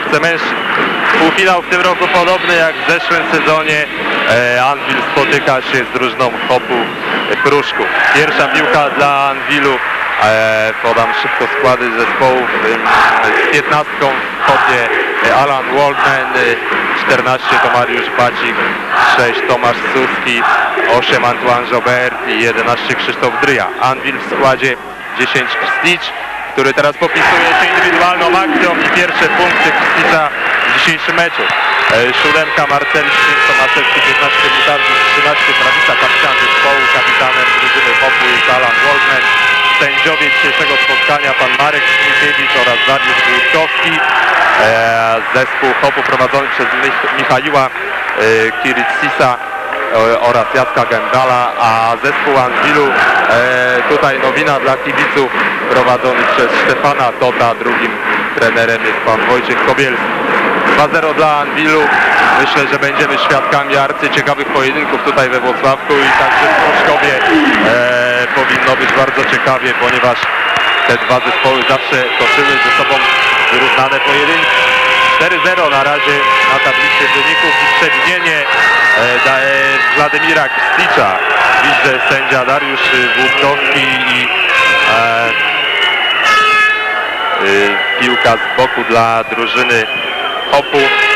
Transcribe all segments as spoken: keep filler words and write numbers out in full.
koszykówce mężczyzn. Półfinał w tym roku podobny jak w zeszłym sezonie. Anwil spotyka się z drużyną Hopu Pruszków. Pierwsza piłka dla Anwilu. Podam szybko składy zespołów. Z piętnastką w Hopie Alan Waldman, czternaście to Mariusz Bacik, sześć Tomasz Suski, osiem Antoine Jobert i jedenaście Krzysztof Dryja. Anwil w składzie dziesięć Krsticz, który teraz popisuje się indywidualną akcją i pierwsze punkty Krsticza w dzisiejszym meczu. Siódemka Marcel Szyn, Tomaszewski, piętnaście Butarczyk, trzynaście Prawisa, kapitan zespołu, kapitanem drużyny Hopu jest Alan Waldman. Sędziowie dzisiejszego spotkania pan Marek Śmikiewicz oraz Dariusz Wójtkowski. Zespół Hopu prowadzony przez Michaiła Kiritsisa oraz Jacka Gędala, a zespół Anwilu, tutaj nowina dla kibiców, prowadzony przez Stefana Tota, drugim trenerem jest pan Wojciech Kobielski. dwa zero dla Anwilu. Myślę, że będziemy świadkami arcyciekawych pojedynków tutaj we Włocławku i także w Pruszkowie e, powinno być bardzo ciekawie, ponieważ te dwa zespoły zawsze toczyły ze sobą wyrównane pojedynki. cztery zero na razie na tablicy wyników i przewinienie e, da, e, Władimira Krsticza. Widzę sędzia Dariusz Wódkowski i e, e, piłka z boku dla drużyny Hopu.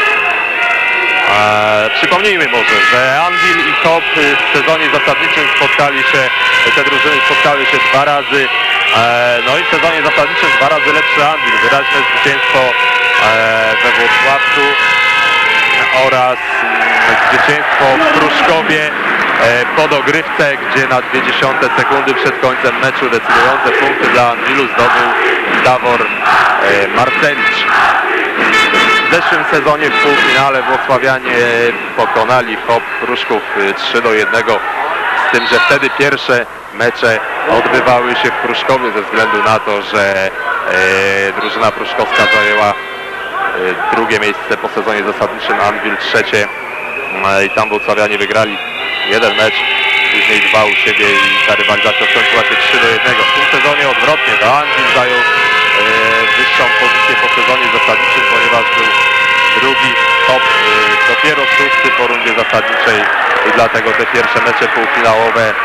E, przypomnijmy może, że Anwil i Hop w sezonie zasadniczym spotkali się, te drużyny spotkały się dwa razy, e, no i w sezonie zasadniczym dwa razy lepszy Anwil, wyraźne zwycięstwo e, we Włocławku oraz mm, zwycięstwo w Pruszkowie e, po dogrywce, gdzie na dwie dziesiąte sekundy przed końcem meczu decydujące punkty dla Anwilu zdobył Dawor e, Marcewicz. W zeszłym sezonie w półfinale włocławianie pokonali Hop Pruszków trzy do jednego, z tym, że wtedy pierwsze mecze odbywały się w Pruszkowie ze względu na to, że e, drużyna pruszkowska zajęła e, drugie miejsce po sezonie zasadniczym, Anwil trzecie e, i tam włocławianie wygrali jeden mecz, później dwa u siebie i ta rywalizacja skończyła się trzy do jednego. W tym sezonie odwrotnie, to Anwil zajął wyższą pozycję po sezonie zasadniczym, ponieważ był drugi, Hop dopiero szósty po rundzie zasadniczej i dlatego te pierwsze mecze półfinałowe e,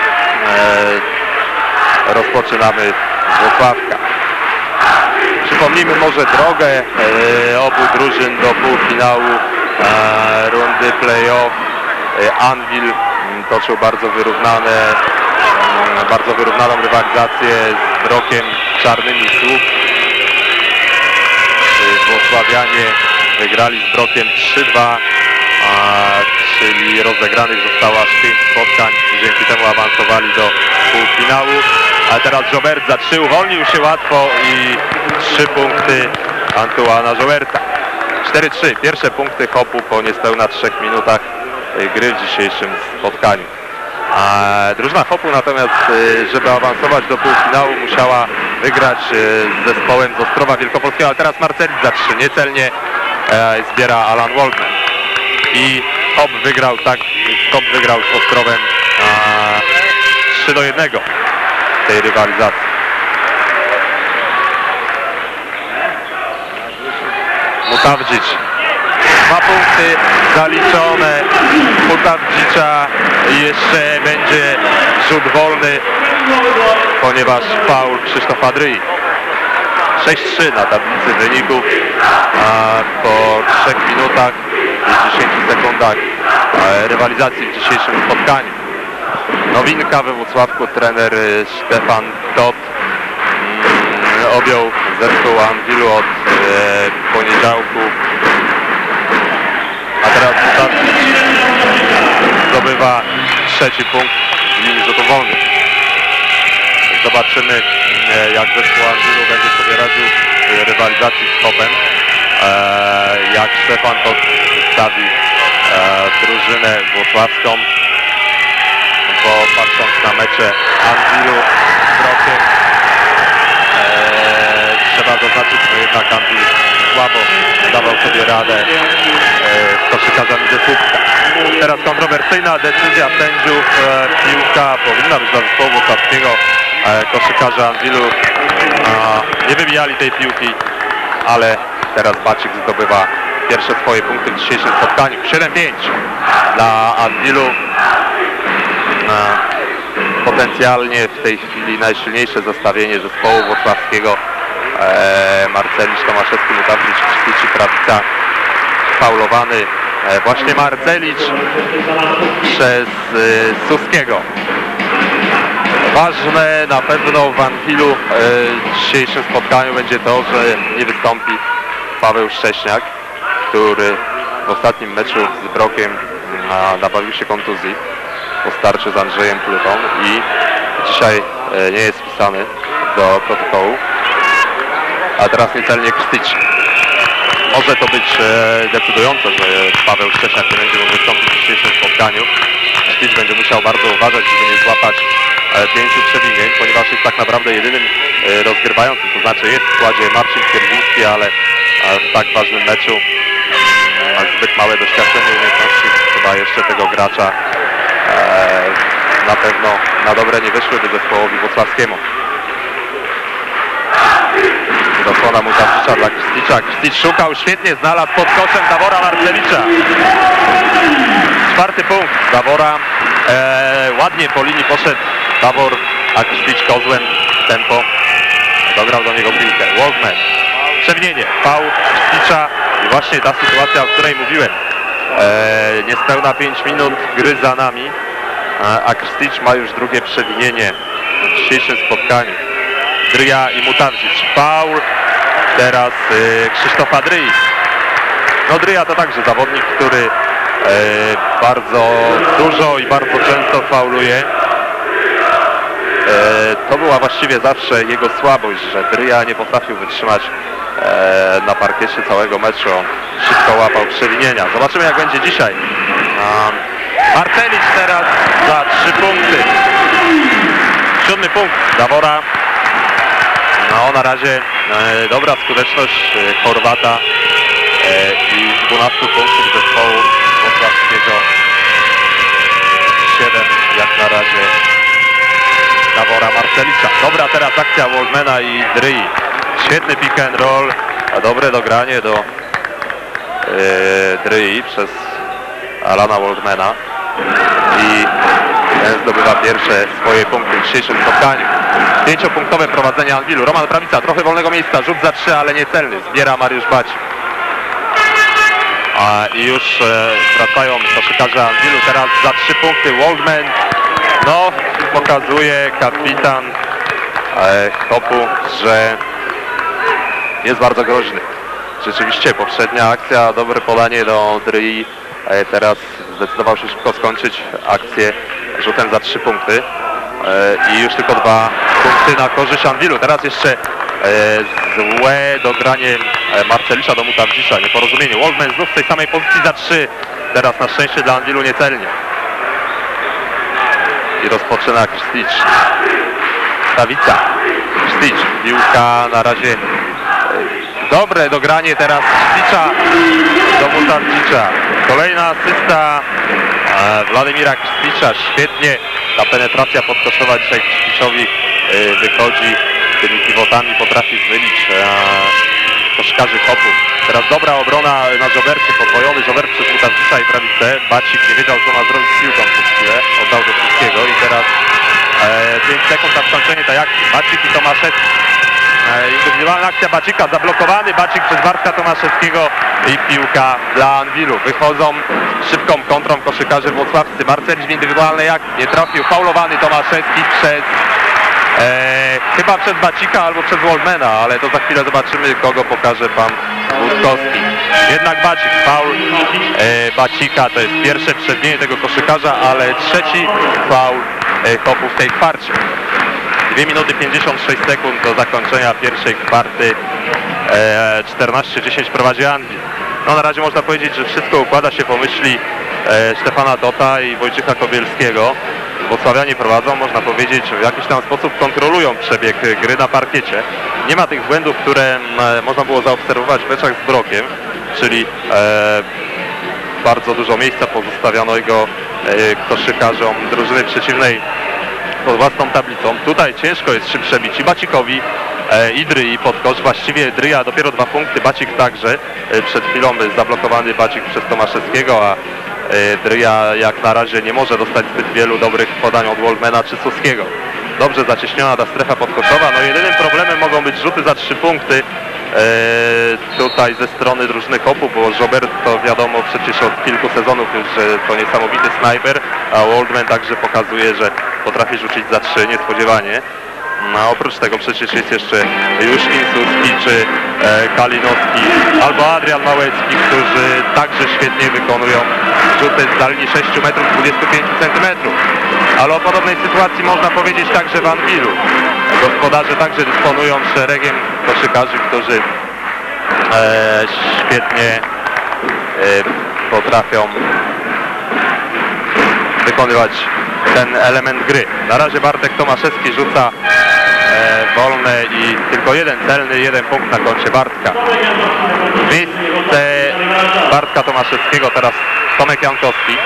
rozpoczynamy z Włocławka. Przypomnijmy może drogę e, obu drużyn do półfinału e, rundy play-off. E, Anwil toczył bardzo wyrównane, e, bardzo wyrównaną rywalizację z Brokiem Czarnymi Słup. Włocławianie wygrali z Brokiem trzy dwa, czyli rozegranych zostało aż pięć spotkań, dzięki temu awansowali do półfinału. A teraz Jobert za trzy uwolnił się łatwo i trzy punkty Antoana Joberta. cztery trzy, pierwsze punkty Hopu po niespełna trzech minutach gry w dzisiejszym spotkaniu. A drużyna Hopu natomiast, żeby awansować do półfinału, musiała wygrać z zespołem z Ostrowa Wielkopolskiego, ale teraz Marcelic za trzy, niecelnie e, zbiera Alan Waldman. I Hop wygrał, tak, Hop wygrał z Ostrowem a, trzy do jednego w tej rywalizacji. Mutawdzic. Dwa punkty zaliczone Mutawdzicza i jeszcze będzie rzut wolny, ponieważ faul Krzysztofa Dryi. sześć trzy na tablicy wyników, a po trzech minutach i dziesięciu sekundach rywalizacji w dzisiejszym spotkaniu. Nowinka we Włocławku, trener Stefan Tot objął zespół Anwilu od e, poniedziałku. A teraz Mutawdzic zdobywa trzeci punkt w linii rzutów wolnych. Zobaczymy, jak zespół Anwilu będzie sobie radził w rywalizacji z Hopem. Jak Stefan to stawi drużynę włocławską, bo patrząc na mecze Anwilu z Brokiem, trzeba zaznaczyć, że jednak Anwil słabo dawał sobie radę z koszykarzami ze Słupska. Teraz kontrowersyjna decyzja sędziów. Piłka powinna być dla zespołu włocławskiego. Koszykarze Anwilu nie wybijali tej piłki, ale teraz Bacik zdobywa pierwsze swoje punkty w dzisiejszym spotkaniu. siedem pięć dla Anwilu. Potencjalnie w tej chwili najsilniejsze zestawienie zespołu włocławskiego. E, Marcelicz, Tomaszewski, Mutawicz, Krzysztof, Prawica, faulowany e, właśnie Marcelicz przez e, Suskiego. Ważne na pewno w Anwilu e, w dzisiejszym spotkaniu będzie to, że nie wystąpi Paweł Szcześniak, który w ostatnim meczu z Brokiem a, nabawił się kontuzji po starciu z Andrzejem Plutą i dzisiaj e, nie jest wpisany do protokołu. A teraz niecelnie Krstyć. Może to być e, decydujące, że Paweł Szcześniak nie będzie mógł wystąpić w dzisiejszym spotkaniu. Krstyć będzie musiał bardzo uważać, żeby nie złapać e, pięciu przewinień, ponieważ jest tak naprawdę jedynym e, rozgrywającym. To znaczy jest w składzie Marcin Kierwiński, ale e, w tak ważnym meczu ma zbyt małe doświadczenie i umiejętności. Chyba jeszcze tego gracza e, na pewno na dobre nie wyszłyby zespołowi włocławskiemu. Dosłona Mutawicza dla Krstycia. Krstyć szukał, świetnie znalazł pod koszem Dawora Marcelicza. Czwarty punkt Dawora. E, ładnie po linii poszedł Dawor, a Krstyć kozłem tempo dograł do niego piłkę. Waldman. Przewinienie. Faul Krstycia i właśnie ta sytuacja, o której mówiłem. E, niespełna pięć minut gry za nami, a, a Krstyć ma już drugie przewinienie w dzisiejszym spotkaniu. Dryja i Mutawicz. Faul. Teraz y, Krzysztofa Dryi. No Dryja to także zawodnik, który y, bardzo dużo i bardzo często fauluje. Y, to była właściwie zawsze jego słabość, że Dryja nie potrafił wytrzymać y, na parkiecie całego meczu. On szybko łapał przewinienia. Zobaczymy, jak będzie dzisiaj. Y, Marcelicz teraz za trzy punkty. Siódmy punkt Dawora. No na razie e, dobra skuteczność e, Chorwata e, i z dwunastu punktów zespołu włocławskiego siedem jak na razie Dawora Marcelicza. Dobra teraz akcja Waldmana i Dryi. Świetny pick and roll, a dobre dogranie do e, Dryi przez Alana Waldmana i ten zdobywa pierwsze swoje punkty w dzisiejszym spotkaniu. Pięciopunktowe prowadzenie Anwilu. Roman Prawica, trochę wolnego miejsca, rzut za trzy, ale niecelny. Zbiera Mariusz Bacik. A, I już e, wracają koszykarze Anwilu. Teraz za trzy punkty Waldman. No, pokazuje kapitan e, Kopu, że jest bardzo groźny. Rzeczywiście poprzednia akcja, dobre podanie do Dryi. E, teraz zdecydował się szybko skończyć akcję rzutem za trzy punkty. I już tylko dwa punkty na korzyść Anwilu. Teraz jeszcze e, złe dogranie Marcelicza do Mutawicza. Nieporozumienie. Waldman znów w tej samej pozycji za trzy. Teraz na szczęście dla Anwilu niecelnie. I rozpoczyna Krstyć. Prawica. Krstyć. Piłka na razie. E, dobre dogranie teraz Krstycza do Mutawicza. Kolejna asysta e, Władimira Krstycza. Świetnie. Ta penetracja podkoszowa dzisiaj Krstyczowi y, wychodzi, tymi pivotami potrafi zmylić e, koszkarzy Kopu. Teraz dobra obrona na Żobercie, podwojony Żober przez Mutawicza i Prawicę. Bacik nie wiedział, co ma zrobić z piłką przez chwilę, oddał do wszystkiego i teraz e, pięć sekund na skończenie tej akcji. Bacik i Tomaszewski. E, indywidualna akcja Bacika, zablokowany Bacik przez Bartka Tomaszewskiego i piłka dla Anwilu. Wychodzą szybką kontrą koszykarze włocławscy. Marcelicz w indywidualnej akcji nie trafił. Faulowany Tomaszewski przez e, chyba przez Bacika albo przez Waldmana, ale to za chwilę zobaczymy, kogo pokaże pan Wódkowski. Jednak Bacik, faul e, Bacika, to jest pierwsze przewinienie tego koszykarza, ale trzeci faul e, Kopu w tej kwarcie. dwie minuty pięćdziesiąt sześć sekund do zakończenia pierwszej kwarty. e, czternaście dziesięć prowadzi Anwil. No na razie można powiedzieć, że wszystko układa się po myśli e, Stefana Tota i Wojciecha Kobielskiego. Włocławianie prowadzą, można powiedzieć, w jakiś tam sposób kontrolują przebieg gry na parkiecie. Nie ma tych błędów, które e, można było zaobserwować w meczach z Brokiem, czyli e, bardzo dużo miejsca pozostawionego e, koszykarzom drużyny przeciwnej pod własną tablicą. Tutaj ciężko jest się przebić i Bacikowi e, Idry i podkosz. Właściwie Dryja dopiero dwa punkty, Bacik także. E, przed chwilą zablokowany Bacik przez Tomaszewskiego, a e, Dryja jak na razie nie może dostać zbyt wielu dobrych podań od Waldmana czy Suskiego. Dobrze zacieśniona ta strefa podkoszowa. No jedynym problemem mogą być rzuty za trzy punkty. E, tutaj ze strony drużyny Hopu, bo Robert to wiadomo przecież od kilku sezonów już, że to niesamowity snajper, a Waldman także pokazuje, że potrafi rzucić za trzy niespodziewanie. No, oprócz tego przecież jest jeszcze Juszkin, Suski czy e, Kalinowski albo Adrian Małecki, którzy także świetnie wykonują rzuty z dalni sześciu metrów dwudziestu pięciu centymetrów. Ale o podobnej sytuacji można powiedzieć także w Anwilu. Gospodarze także dysponują szeregiem koszykarzy, którzy e, świetnie e, potrafią wykonywać ten element gry. Na razie Bartek Tomaszewski rzuca e, wolne i tylko jeden celny, jeden punkt na koncie Bartka. W miejsce Bartka Tomaszewskiego teraz Tomek Jankowski.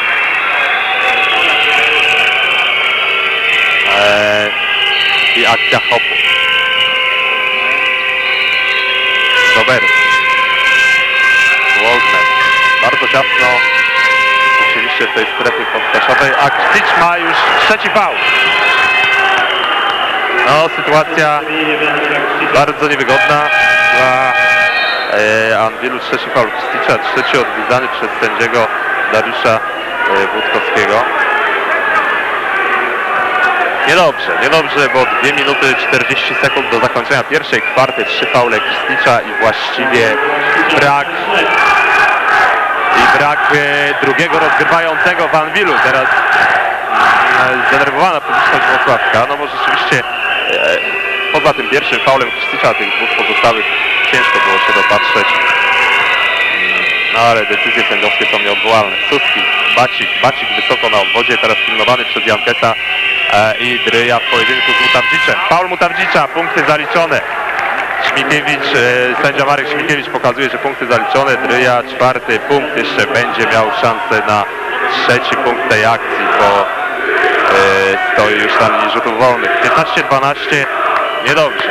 E, I akcja Hopu. Robert. Waldman. Bardzo ciasno oczywiście w tej strefie podkoszowej, a Krzyć ma już trzeci faul. No, sytuacja bardzo niewygodna dla e, Anwilu. Trzeci faul Krzycia, trzeci odgwizdany przez sędziego Dariusza e, Wódkowskiego. Niedobrze, niedobrze, bo dwie minuty czterdzieści sekund do zakończenia pierwszej kwarty, trzy faule Krzycia i właściwie brak i brak e, drugiego rozgrywającego w Anwilu. Teraz e, zdenerwowana publiczność wrocławska, no bo rzeczywiście e, poza tym pierwszym faulem Krzycia, tych dwóch pozostałych ciężko było się dopatrzeć. No ale decyzje sędziowskie są nieodwołalne. Suski, Bacik, Bacik wysoko na obwodzie, teraz pilnowany przez Jankesa e, i Dryja w pojedynku z Mutawdziczem. Faul Mutawdzicza, punkty zaliczone. Śmikiewicz, e, sędzia Marek Śmikiewicz pokazuje, że punkty zaliczone. Dryja czwarty punkt, jeszcze będzie miał szansę na trzeci punkt tej akcji, bo e, stoi już na linii rzutów wolnych. piętnaście dwanaście, niedobrze.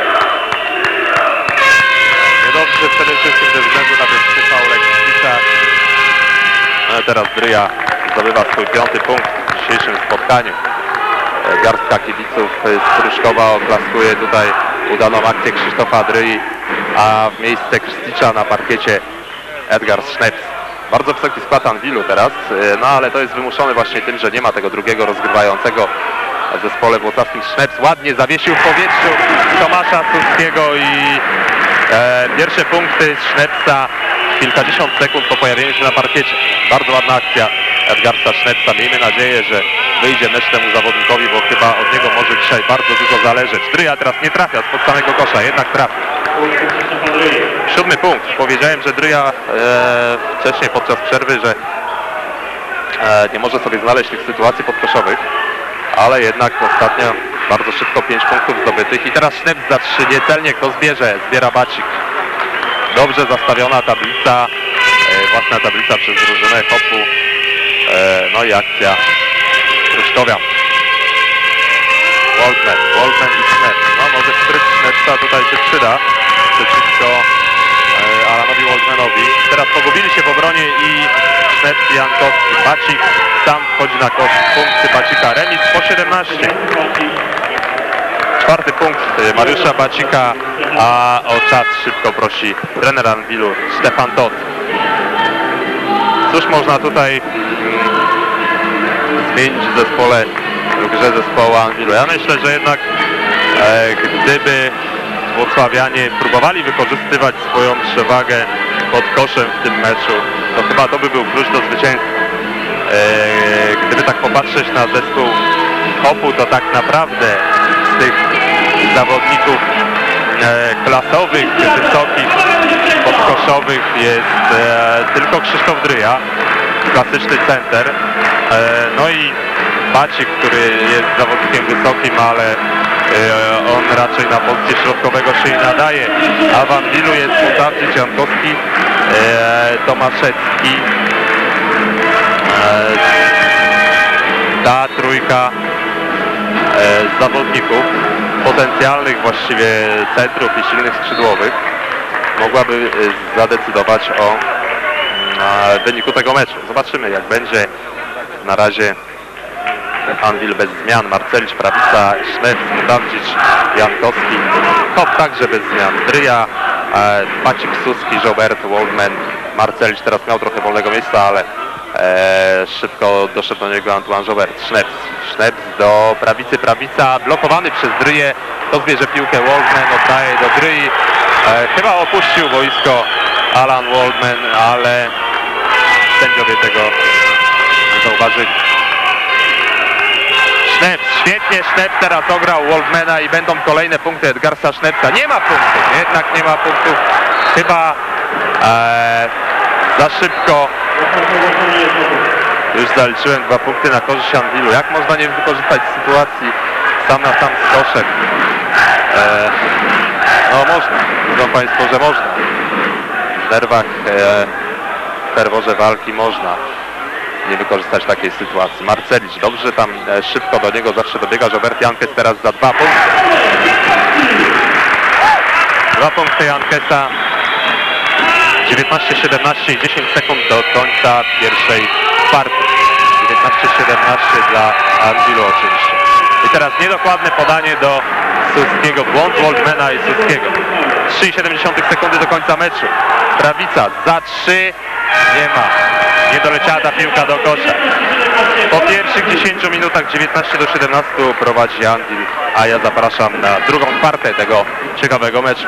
Niedobrze przede wszystkim ze względu na te trzy faule Krzycia. No, teraz Dryja zdobywa swój piąty punkt w dzisiejszym spotkaniu. Garstka kibiców z Pruszkowa oklaskuje tutaj udaną akcję Krzysztofa Dryi, a w miejsce Krzycia na parkiecie Edgar Szneps. Bardzo wysoki skład Anwilu teraz, no ale to jest wymuszone właśnie tym, że nie ma tego drugiego rozgrywającego w zespole włocławskim. Szneps ładnie zawiesił w powietrzu Tomasza Suskiego i e, pierwsze punkty Sznepsa kilkadziesiąt sekund po pojawieniu się na parkiecie. Bardzo ładna akcja Edgarsa Sznepsa. Miejmy nadzieję, że wyjdzie mecz temu zawodnikowi, bo chyba od niego może dzisiaj bardzo dużo zależeć. Dryja teraz nie trafia spod samego kosza, jednak trafi. Siódmy punkt. Powiedziałem, że Dryja e, wcześniej podczas przerwy, że e, nie może sobie znaleźć tych sytuacji podkoszowych, ale jednak ostatnio bardzo szybko pięć punktów zdobytych i teraz Szneps za trzy niecelnie. Kto zbierze? Zbiera Bacik. Dobrze zastawiona tablica, e, własna tablica przez drużynę Hopu. E, no i akcja Pruszkowian. Waldman, Waldman i Sneps. No może spryt Snepsa tutaj się przyda przeciwko e, Alanowi Waldmanowi. Teraz pogubili się w obronie i Sneps i Jankowski. Bacik sam wchodzi na kosz. Punkty Bacika. Remis po siedemnaście. Czwarty punkt Mariusza Bacika, a o czas szybko prosi trener Anwilu Stefan Todt. Cóż można tutaj mm, zmienić w zespole, w grze zespołu Anwilu? Ja myślę, że jednak e, gdyby włocławianie próbowali wykorzystywać swoją przewagę pod koszem w tym meczu, to chyba to by był klucz do zwycięstwa. E, gdyby tak popatrzeć na zespół Hopu, to tak naprawdę z tych zawodników e, klasowych, wysokich, podkoszowych jest e, tylko Krzysztof Dryja, klasyczny center. E, no i Bacik, który jest zawodnikiem wysokim, ale e, on raczej na pozycję środkowego się nie nadaje. A w Anwilu jest Mutawdzic, Jankowski, e, Tomaszewski. E, ta trójka e, zawodników potencjalnych właściwie centrów i silnych skrzydłowych mogłaby zadecydować o wyniku tego meczu. Zobaczymy, jak będzie. Na razie Anwil bez zmian. Marcelicz, Prawica, Sznep, Mutawdzic, Jankowski. Hop także bez zmian. Dryja, Pacik, Suski, Żobert, Waldman. Marcelicz teraz miał trochę wolnego miejsca, ale e, szybko doszedł do niego Antoine Żobert. Sznep, Sznep do Prawicy. Prawica blokowany przez Dryję. To zbierze piłkę Waldman, oddaje do Dryi. E, chyba opuścił boisko Alan Waldman, ale sędziowie tego nie zauważyli. Sznep, świetnie Sznep teraz ograł Waldmana i będą kolejne punkty Edgarsa Sznepca. Nie ma punktów, jednak nie ma punktów. Chyba e, za szybko. Już zaliczyłem dwa punkty na korzyść Anwilu. Jak można nie wykorzystać sytuacji sam na sam z koszem? E, no można, widzą Państwo, że można. W nerwach, e, w ferworze walki można nie wykorzystać takiej sytuacji. Marcelicz dobrze tam e, szybko do niego zawsze dobiega. Robert Jankes teraz za dwa punkty. Dwa punkty Jankesa. dziewiętnaście siedemnaście i dziesięć sekund do końca pierwszej kwarty. dziewiętnaście siedemnaście dla Anwilu oczywiście. I teraz niedokładne podanie do Suskiego. Błąd Waldmana i Suskiego. trzy i siedem sekundy do końca meczu. Prawica za trzy. Nie ma. Nie doleciała ta piłka do kosza. Po pierwszych dziesięciu minutach dziewiętnaście do siedemnastu prowadzi Anwil, a ja zapraszam na drugą kwartę tego ciekawego meczu.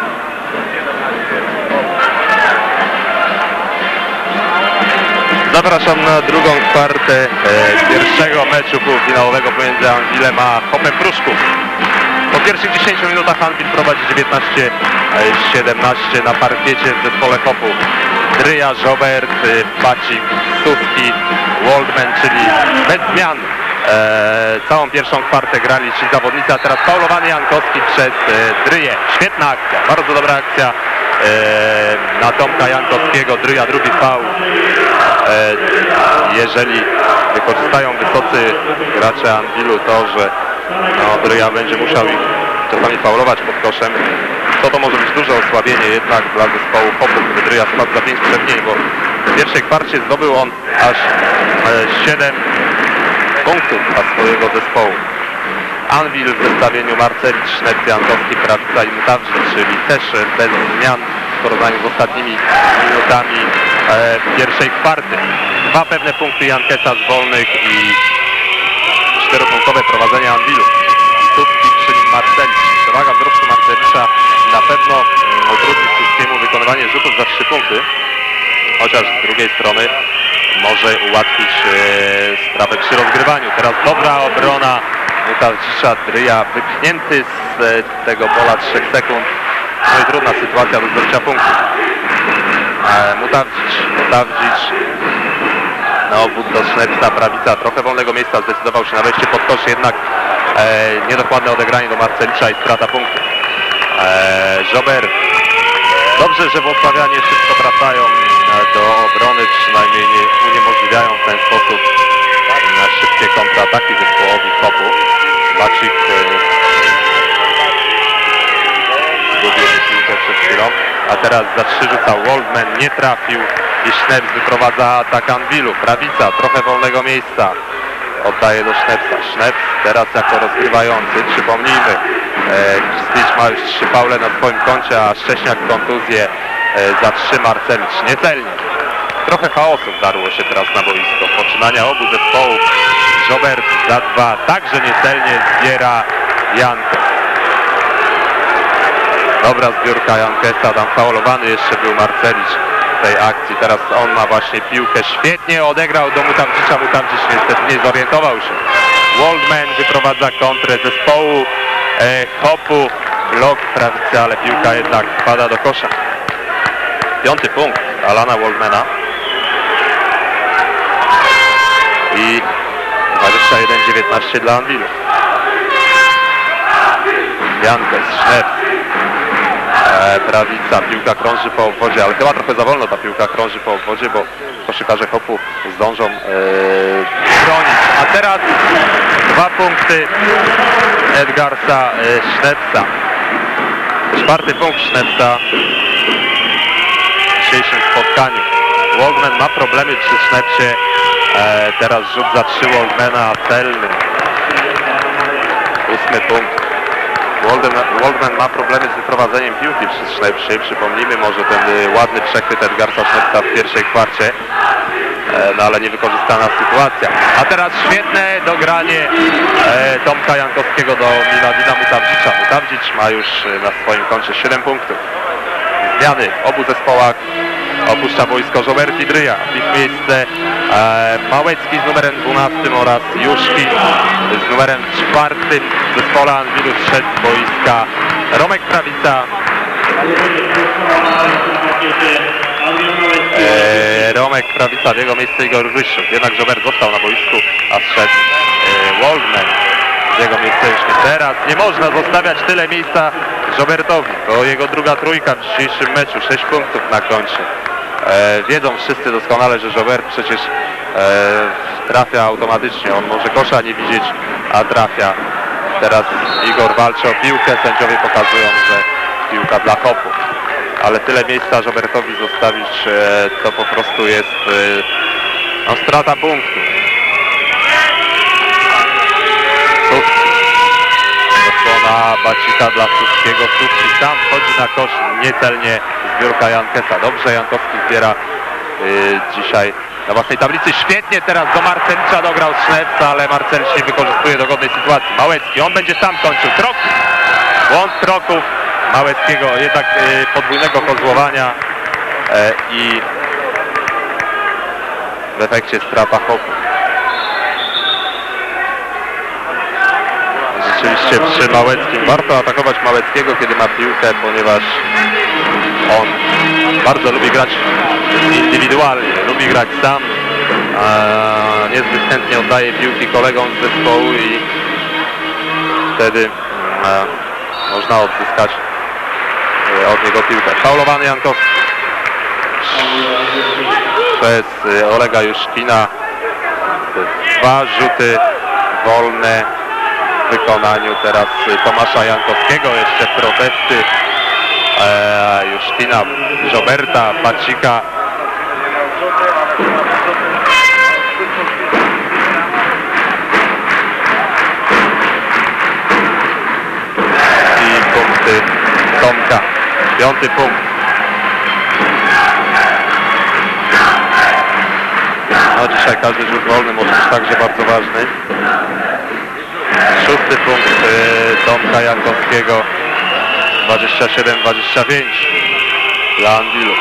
Zapraszam na drugą kwartę e, pierwszego meczu półfinałowego pomiędzy Anwilem a Hopem Pruszków. Po pierwszych dziesięciu minutach Anwil prowadzi dziewiętnaście siedemnaście na parkiecie w zespole Hopu. Dryja, Żobert, Pacik, Suski, Waldman, czyli bez zmian. E, całą pierwszą kwartę grali ci zawodnicy, a teraz faulowany Jankowski przez e, Dryję. Świetna akcja, bardzo dobra akcja e, na Tomka Jankowskiego. Dryja, drugi faul. E, jeżeli wykorzystają wysocy gracze Anwilu to, że no, Dryja będzie musiał ich czasami faulować pod koszem, to to może być duże osłabienie jednak dla zespołu Hopu, gdyby Dryja spadł za pięć przewinień, bo w pierwszej kwarcie zdobył on aż siedem punktów dla swojego zespołu. Anwil w zestawieniu Marcelicz, Sznep, Jankowski, Prawica i Mutawdzic, czyli też bez zmian w porównaniu z ostatnimi minutami e, pierwszej kwarty. Dwa pewne punkty Jankesa z wolnych i czteropunktowe prowadzenie Anwilu. Suski przy nim Marcelicz. Przewaga wzrostu Marcelicza na pewno utrudni Suskiemu wykonywanie rzutów za trzy punkty, chociaż z drugiej strony może ułatwić e, sprawę przy rozgrywaniu. Teraz dobra obrona Mutawdzicza. Dryja wypchnięty z e, tego pola trzech sekund. No i trudna sytuacja do zdobycia punktów. E, Mutawdzic, Mutawdzic na obwód do Sznepca. Prawica trochę wolnego miejsca, zdecydował się na wejście pod kosz, jednak e, niedokładne odegranie do Marcelicza i strata punktu. E, Żobert. Dobrze, że włocławianie szybko wracają do obrony, przynajmniej nie uniemożliwiają w ten sposób na szybkie kontrataki zespołowi Hopu. Bacik zgubił piłkę przed chwilą, a teraz za trzy rzucał Waldman, nie trafił i Sznep wyprowadza atak Anwilu. Prawica, trochę wolnego miejsca, oddaje do Sznepca. Sznep teraz jako rozgrywający, przypomnijmy, Krzysztof ma już trzy faule na swoim koncie, a Szcześniak kontuzję za trzy, Marcelicz niecelnie. Trochę chaosu wdarło się teraz na boisko. Poczynania obu zespołów. Żobert za dwa, także niecelnie zbiera Jankes. Dobra zbiórka Jankesa, tam faulowany jeszcze był Marcelicz w tej akcji. Teraz on ma właśnie piłkę, świetnie odegrał do Mutawdzicza. Mutawdzic niestety nie zorientował się. Waldman wyprowadza kontrę zespołu e, Hopu. Blok prawicy, ale piłka jednak wpada do kosza. Piąty punkt Alana Waldmana. I dwadzieścia jeden dziewiętnaście dla Anwilu. Jankes, Sznep. E, prawica, piłka krąży po obwodzie, ale chyba trochę za wolno ta piłka krąży po obwodzie, bo koszykarze Hopu zdążą e, bronić. A teraz Dwa punkty Edgarsa Sznepsa. Czwarty punkt Sznepsa w dzisiejszym spotkaniu. Waldman ma problemy przy Sznepsie. E, teraz rzut za trzy Waldmana celny. Ósmy punkt. Waldman, Waldman ma problemy z wyprowadzeniem piłki przy Sznepsie. Przypomnijmy może ten ładny przechwyt Edgarsa Sznepsa w pierwszej kwarcie. No ale niewykorzystana sytuacja. A teraz świetne dogranie e, Tomka Jankowskiego do Miladina Mutawdzicza. Mutawdzic ma już na swoim koncie siedem punktów. Zmiany w obu zespołach. Opuszcza boisko Żoberti Dryja. W ich miejsce e, Małecki z numerem dwunastym oraz Juszkin z numerem czwartym. W zespole Anwilu zszedł z boiska Romek Prawica. E, Romek Prawica, w jego miejsce Igor Gryszczuk. Jednak Żobert został na boisku, a zszedł e, Waldman. W jego miejsce już nie. Teraz nie można zostawiać tyle miejsca Żobertowi. To jego druga trójka w dzisiejszym meczu. sześć punktów na koncie. E, wiedzą wszyscy doskonale, że Żobert przecież e, trafia automatycznie. On może kosza nie widzieć, a trafia. Teraz Igor walczy o piłkę. Sędziowie pokazują, że piłka dla Hopu. Ale tyle miejsca Żobertowi zostawić, to po prostu jest no, strata punktu. Suski. Zasłona Bacika dla Suskiego. Suski sam wchodzi na kosz, niecelnie zbiórka Jankesa. Dobrze Jankowski zbiera y, dzisiaj na własnej tablicy. Świetnie teraz do Marcelicza dograł Sznepsa, ale Marcelicz nie wykorzystuje dogodnej sytuacji. Małecki, on będzie sam kończył. Kroków. Błąd kroków Małeckiego, jednak y, podwójnego kozłowania y, i w efekcie strata Hopu. Rzeczywiście przy Małeckim warto atakować Małeckiego, kiedy ma piłkę, ponieważ on bardzo lubi grać indywidualnie, lubi grać sam, a niezbyt chętnie oddaje piłki kolegom z zespołu i wtedy a, można odzyskać od niego piłkę. Faulowany Jankowski przez Olega Juszkina. Dwa rzuty wolne w wykonaniu teraz Tomasza Jankowskiego. Jeszcze protesty e, Juszkina, Żoberta, Bacika. I punkty Tomka. Piąty punkt. No dzisiaj każdy rzut wolny może być także bardzo ważny. Szósty punkt y, Tomka Jankowskiego. dwadzieścia siedem dwadzieścia pięć dla Anwilu.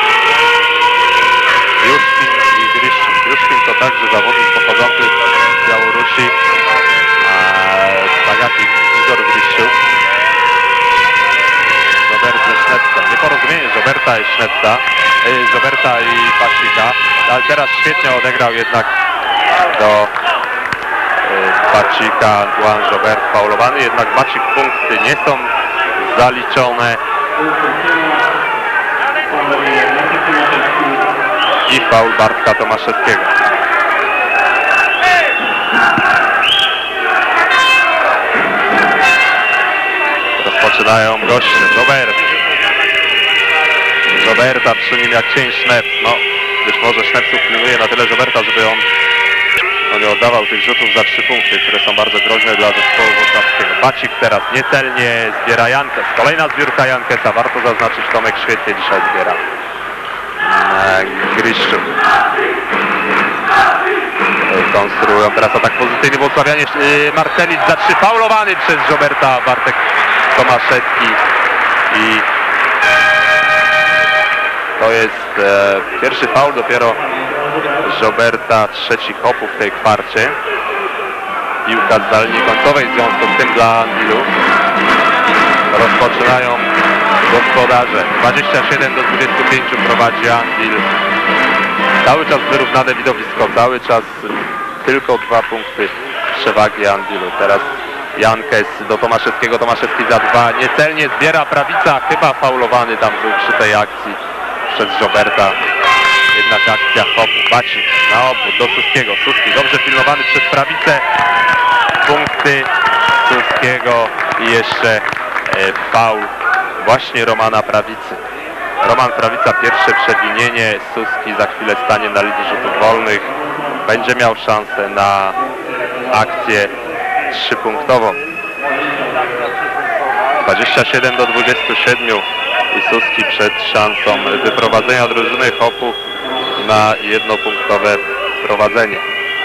Juszkin i Gryszczuk. Juszkin to także zawodnik pochodzący z Białorusi. A, tak jak Igor Gryszczuk. Żobert ze Sznepsem. Nieporozumienie Żoberta i Sznepsa, yy, Żoberta i Bacika, ale teraz świetnie odegrał jednak do yy, Bacika Antoine Żobert faulowany, jednak Bacik punkty nie są zaliczone i faul Bartka Tomaszewskiego. Rozpoczynają goście. Żobert. Żoberta przy nim jak cień Sznaps. No, być może Sznepsów pilnuje na tyle Żoberta, żeby on no, nie oddawał tych rzutów za trzy punkty, które są bardzo groźne dla zespołu wrocławskiego. Bacik teraz niecelnie zbiera Jankes. Kolejna zbiórka Jankesa. Warto zaznaczyć, Tomek świetnie dzisiaj zbiera. Gryszczuk. Konstruują teraz atak pozycyjny włocławianie. Marcelicz za trzy, faulowany przez Żoberta Bartek Tomaszewski i to jest e, pierwszy faul dopiero Żoberta, trzeci Hopu w tej kwarcie. Piłka z dalniej końcowej w związku z tym dla Anwilu. Rozpoczynają gospodarze. dwadzieścia siedem do dwudziestu pięciu prowadzi Anwil. Cały czas wyrównane widowisko, cały czas tylko dwa punkty przewagi Anwilu. Teraz Jankes do Tomaszewskiego, Tomaszewski za dwa, niecelnie zbiera Prawica, chyba faulowany tam był przy tej akcji przez Żoberta. Jednak akcja Hopu, Bacik na obwód do Suskiego, Suski dobrze pilnowany przez Prawicę. punkty Suskiego i jeszcze faul właśnie Romana Prawicy. Roman Prawica pierwsze przewinienie, Suski za chwilę stanie na linii rzutów wolnych, będzie miał szansę na akcję trzypunktową. dwadzieścia siedem do dwudziestu siedmiu i Suski przed szansą wyprowadzenia drużyny Hopów na jednopunktowe prowadzenie.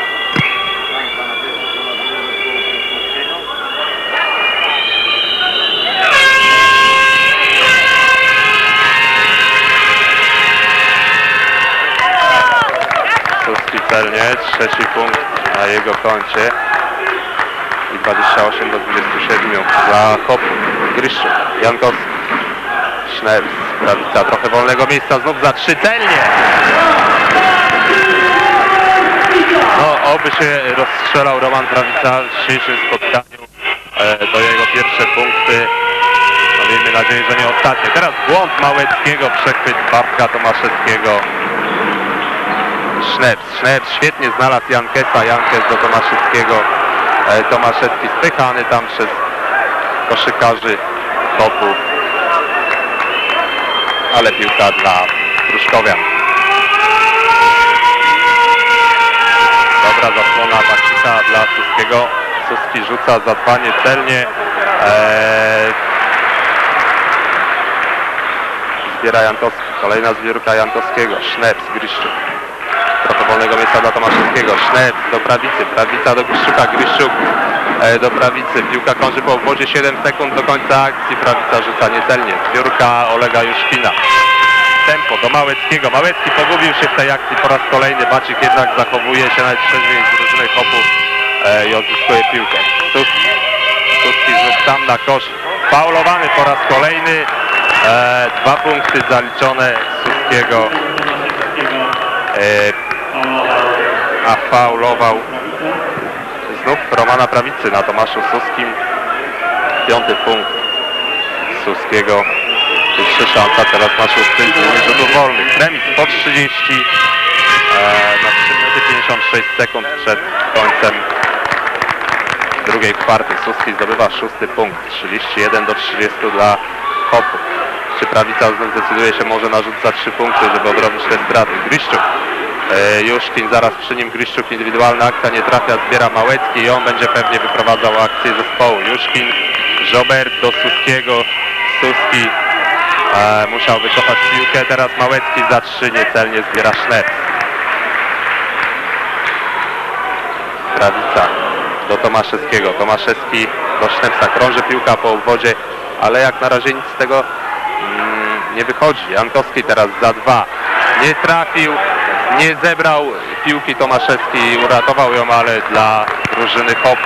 Suski celnie, trzeci punkt na jego koncie i dwadzieścia osiem do dwudziestu siedmiu dla Hopów. Gryszczuk, Jankowski, Sznerz, Prawica, trochę wolnego miejsca, znów za trzy, celnie! No, oby się rozstrzelał Roman Prawica w dzisiejszym spotkaniu. E, to jego pierwsze punkty. No, miejmy nadzieję, że nie ostatnie. Teraz błąd Małeckiego, przechwyt Bartka Tomaszewskiego. Sznerz, Sznerz świetnie znalazł Jankesa, Jankes do Tomaszewskiego. E, Tomaszewski spychany tam przez koszykarzy Hopów. Ale piłka dla Pruszkowian. Dobra zasłona Bacika dla Suskiego. Suski rzuca zadbanie celnie. Eee... Zbiera Jankowski. Kolejna zbiórka Jankowskiego. Sznerz, Gryszczuk. Trochę wolnego miejsca dla Tomaszewskiego. Sznerz do Prawicy. Prawica do Gryszczuka. Gryszczuk e, do Prawicy. Piłka krąży po obwodzie, siedem sekund do końca akcji. Prawica rzuca niecelnie. Zbiórka Olega Juszkina. Tempo do Małeckiego. Małecki pogubił się w tej akcji po raz kolejny. Bacik jednak zachowuje się najtrzeźwiej z drużyny Hopów e, i odzyskuje piłkę. Suski. Suski znów tam na kosz. Faulowany po raz kolejny. E, dwa punkty zaliczone Suskiego. E, a faulował znów Romana Prawicy na Tomaszu Suskim. Piąty punkt Suskiego. Jeszcze szansa teraz na szósty z rzutów wolnych. Remis po trzydzieści e, na trzy minuty pięćdziesiąt sześć sekund przed końcem drugiej kwarty. Suski zdobywa szósty punkt. trzydzieści jeden do trzydziestu dla Hopów. Czy Prawica znów decyduje się może na rzut za trzy punkty, żeby odrobić te straty? Gryszczuk. E, Juszkin zaraz przy nim. Gryszczuk, indywidualna akcja, nie trafia, zbiera Małecki i on będzie pewnie wyprowadzał akcję zespołu. Juszkin, Żobert do Suskiego. Suski E, musiał wykopać piłkę, teraz Małecki za trzy, niecelnie zbiera Sznerz. Prawica do Tomaszewskiego, Tomaszewski do Sznerza, krąży piłka po obwodzie, ale jak na razie nic z tego mm, nie wychodzi. Jankowski teraz za dwa, nie trafił, nie zebrał piłki Tomaszewski, uratował ją, ale dla drużyny Hop.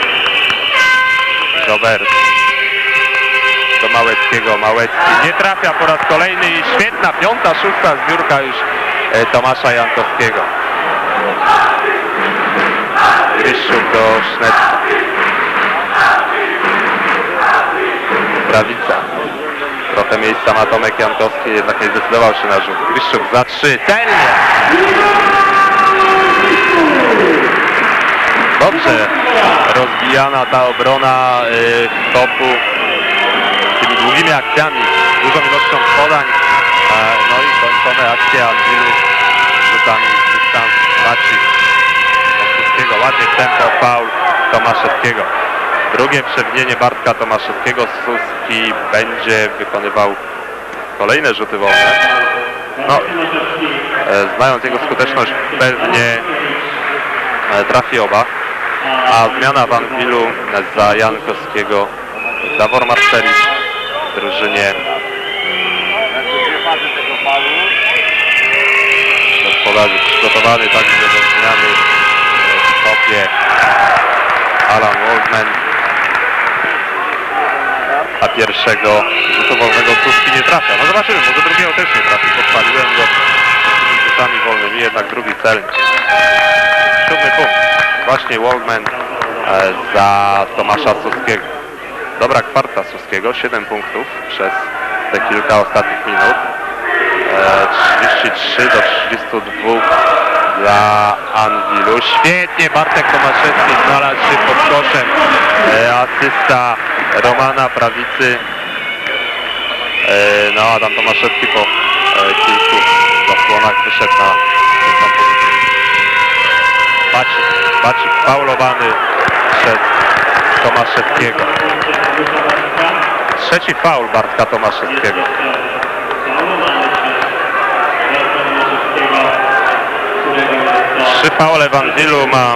Robert do Małeckiego, Małecki nie trafia po raz kolejny i świetna piąta, szósta zbiórka już e, Tomasza Jankowskiego. Gryszczuk do Sznerza. Prawica. Trochę miejsca ma Tomek Jankowski, jednak nie zdecydował się na rzut. Gryszczuk za trzy, celnie! Dobrze rozbijana ta obrona y, Hopu tymi długimi akcjami, dużą ilością podań, e, no i kończone akcje Anwilu rzutami z dystansu. Bacik do Suskiego, ładnie tempo, faul Tomaszewskiego. Drugie przewinienie Bartka Tomaszewskiego. Suski będzie wykonywał kolejne rzuty wolne. No, e, znając jego skuteczność, pewnie e, trafi oba. A zmiana w Anwilu za Jankowskiego, Dawor Marcelicz w drużynie. Gospodarzy przygotowany także do zmiany w Hopie Alan Waldman. A pierwszego rzutu wolnego Suski nie trafia. No zobaczymy, może drugiego też nie trafi. Podpaliłem go tymi rzutami wolnymi, jednak drugi celny. Siódmy punkt. Właśnie Waldman e, za Tomasza Suskiego. Dobra kwarta Suskiego, siedem punktów przez te kilka ostatnich minut. E, trzydzieści trzy do trzydziestu dwóch dla Anwilu. Świetnie Bartek Tomaszewski znalazł się pod koszem. E, asysta Romana Prawicy. E, no Adam Tomaszewski po e, kilku zasłonach wyszedł na tę pozycję. Bacik, Bacik faulowany przez Tomaszewskiego. Trzeci faul Bartka Tomaszewskiego. Trzy faule w Anwilu ma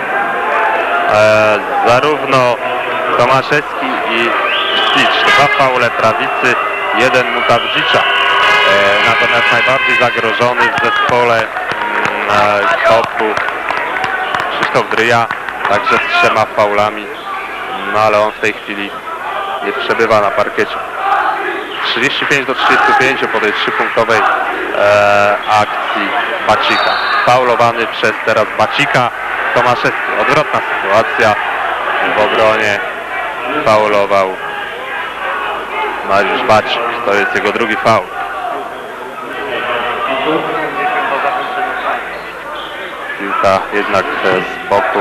e, zarówno Tomaszewski i Szpicz. Dwa faule Prawicy, jeden Mutawdzicza. E, natomiast najbardziej zagrożony w zespole mm, Kopu Krzysztof Dryja, także z trzema faulami, no ale on w tej chwili nie przebywa na parkiecie. trzydzieści pięć do trzydziestu pięciu po tej trzypunktowej e, akcji Bacika. Faulowany przez teraz Bacika Tomaszewski. Odwrotna sytuacja w obronie. Faulował Mariusz Bacik. To jest jego drugi faul. Piłka jednak z boku.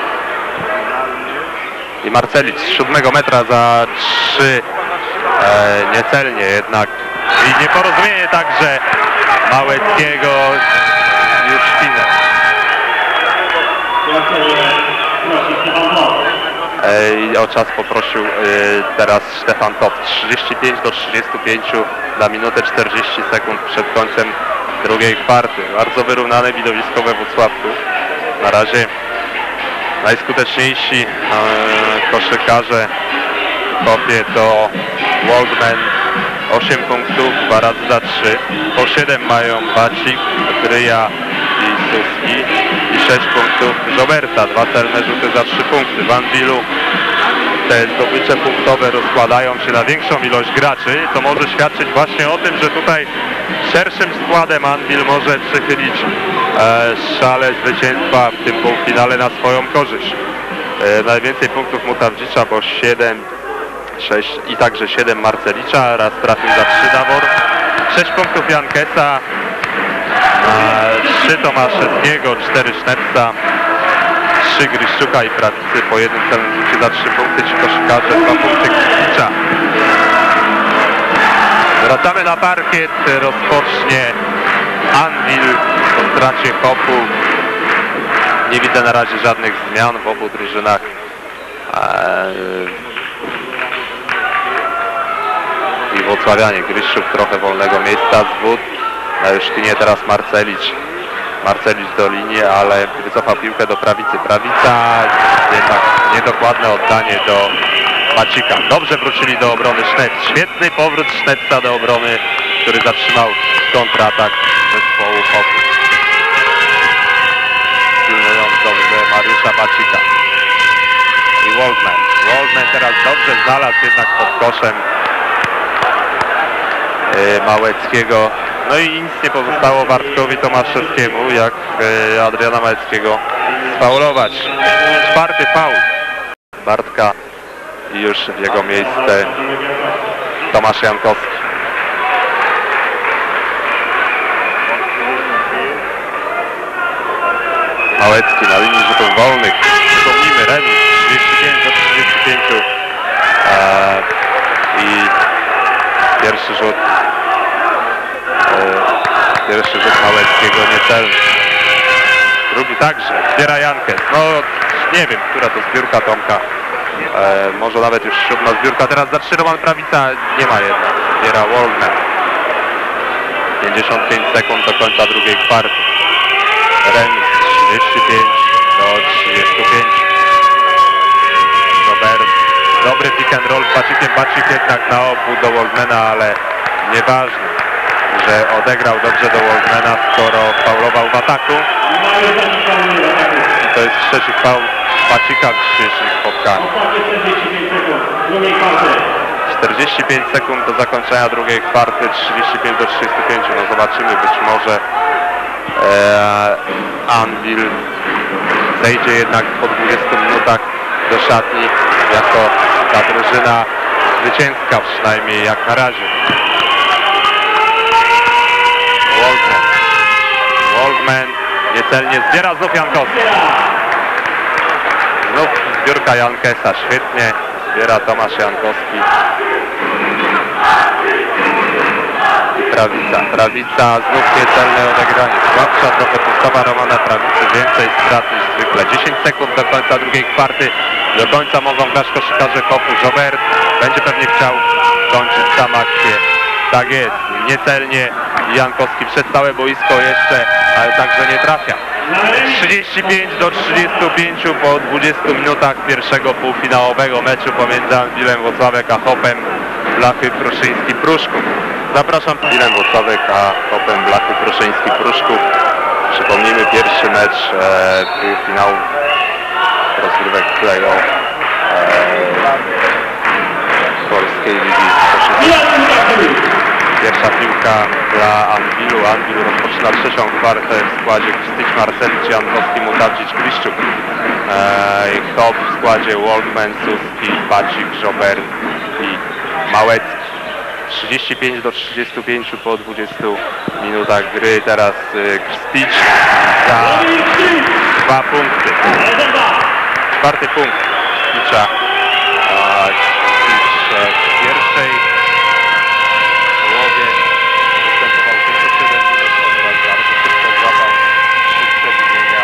I Marcelicz z siódmego metra za trzy. E, niecelnie jednak. I nieporozumienie także Małeckiego. Już finał. E, I o czas poprosił e, teraz Stefan Top. trzydzieści pięć do trzydziestu pięciu na minutę czterdzieści sekund przed końcem drugiej kwarty. Bardzo wyrównane widowisko we Włocławku. Na razie najskuteczniejsi e, koszykarze w Kopie to Waldman, osiem punktów, dwa razy za trzy. Po siedem mają Bacik, Dryja i Suski. I sześć punktów Roberta, dwa celne rzuty za trzy punkty. W Anwilu te zdobycze punktowe rozkładają się na większą ilość graczy. To może świadczyć właśnie o tym, że tutaj szerszym składem Anwil może przychylić e, szale zwycięstwa w tym półfinale na swoją korzyść. E, najwięcej punktów Mutawdzicza, bo siedem, sześć i także siedem Marcelicza. Raz trafił za trzy Dawor. sześć punktów Jankesa, trzy Tomaszewskiego, cztery Sznepsa, trzy Gryszczuka i Prawicy, po jednym celnym rzucie za trzy punkty. Ci koszykarze, dwa punkty Krzywicza. Wracamy na parkiet, rozpocznie Anwil w kontracie Kopu. Nie widzę na razie żadnych zmian w obu drużynach. I włocławianie. Gryszczuk trochę wolnego miejsca, zwód. Na Jusztynie teraz Marcelicz. Marcelicz do linii, ale wycofa piłkę do Prawicy. Prawica, jednak niedokładne oddanie do Bacika. Dobrze wrócili do obrony Sznep. Świetny powrót Sznepsa do obrony, który zatrzymał kontratak zespołu Kopu. Pilnując dobrze Mariusza Bacika. I Waldman. Waldman teraz dobrze znalazł jednak pod koszem yy, Małeckiego. No i nic nie pozostało Bartkowi Tomaszewskiemu, jak yy, Adriana Małeckiego sfaulować. Czwarty faul Bartka i już w jego miejsce Tomasz Jankowski. Małecki na linii rzutów wolnych. Przypomnijmy, remis trzydzieści pięć do trzydziestu pięciu. Eee, I pierwszy rzut eee, pierwszy rzut Małeckiego niecelny. Drugi także. Zbiera Jankes. No nie wiem, która to zbiórka Tomka. Eee, może nawet już siódma zbiórka. Teraz za trzy Roman Prawica. Nie ma jednak. Zbiera Waldman. pięćdziesiąt pięć sekund do końca drugiej kwarty. Remis trzydzieści pięć do trzydziestu pięciu. Robert. Dobry pick and roll z Bacikiem. Bacik jednak na obwód do Waldmana, ale nieważne, że odegrał dobrze do Waldmana, skoro faulował w ataku. I to jest trzeci faul Bacika w dzisiejszym spotkaniu. czterdzieści pięć sekund do zakończenia drugiej kwarty, trzydzieści pięć do trzydziestu pięciu. No zobaczymy, być może e, Anwil zejdzie jednak po dwudziestu minutach do szatni jako ta drużyna zwycięska, przynajmniej jak na razie. Waldman. Waldman Niecelnie zbiera znów Jankowski. Znów zbiórka Jankesa, świetnie zbiera Tomasz Jankowski. Prawica, prawica, znów niecelne odegranie. Słabsza trochę postawa Romana Prawicy, więcej strat niż zwykle. dziesięć sekund do końca drugiej kwarty. Do końca mogą grać koszykarze Hopu. Żobert będzie pewnie chciał kończyć sam akcję. Tak jest, niecelnie Jankowski przez całe boisko jeszcze, ale także nie trafia. trzydzieści pięć do trzydziestu pięciu po dwudziestu minutach pierwszego półfinałowego meczu pomiędzy Anwilem Włocławek a Hopem Blachy Pruszyński-Pruszków. Zapraszam Anwilem Włocławek a Hopem Blachy Pruszyński-Pruszków. Przypomnijmy pierwszy mecz e, półfinału rozgrywek play-off e, polskiej ligi koszykówki. Pierwsza piłka dla Anwilu. Anwil rozpoczyna trzecią kwartę w składzie Krzysztof Marcelicz, Jankowski, Mutawdzic, Kliszczuk. Eee, Hop w składzie Waldman, Suski, Bacik, Żobert i Małecki. trzydzieści pięć do trzydziestu pięciu po dwudziestu minutach gry. Teraz y, Krzysztof za dwa punkty. Czwarty punkt Krzysztofa. Krzysztof w pierwszej połowie występował tylko siedem minut, oraz bardzo szybko złapał trzy przewinienia.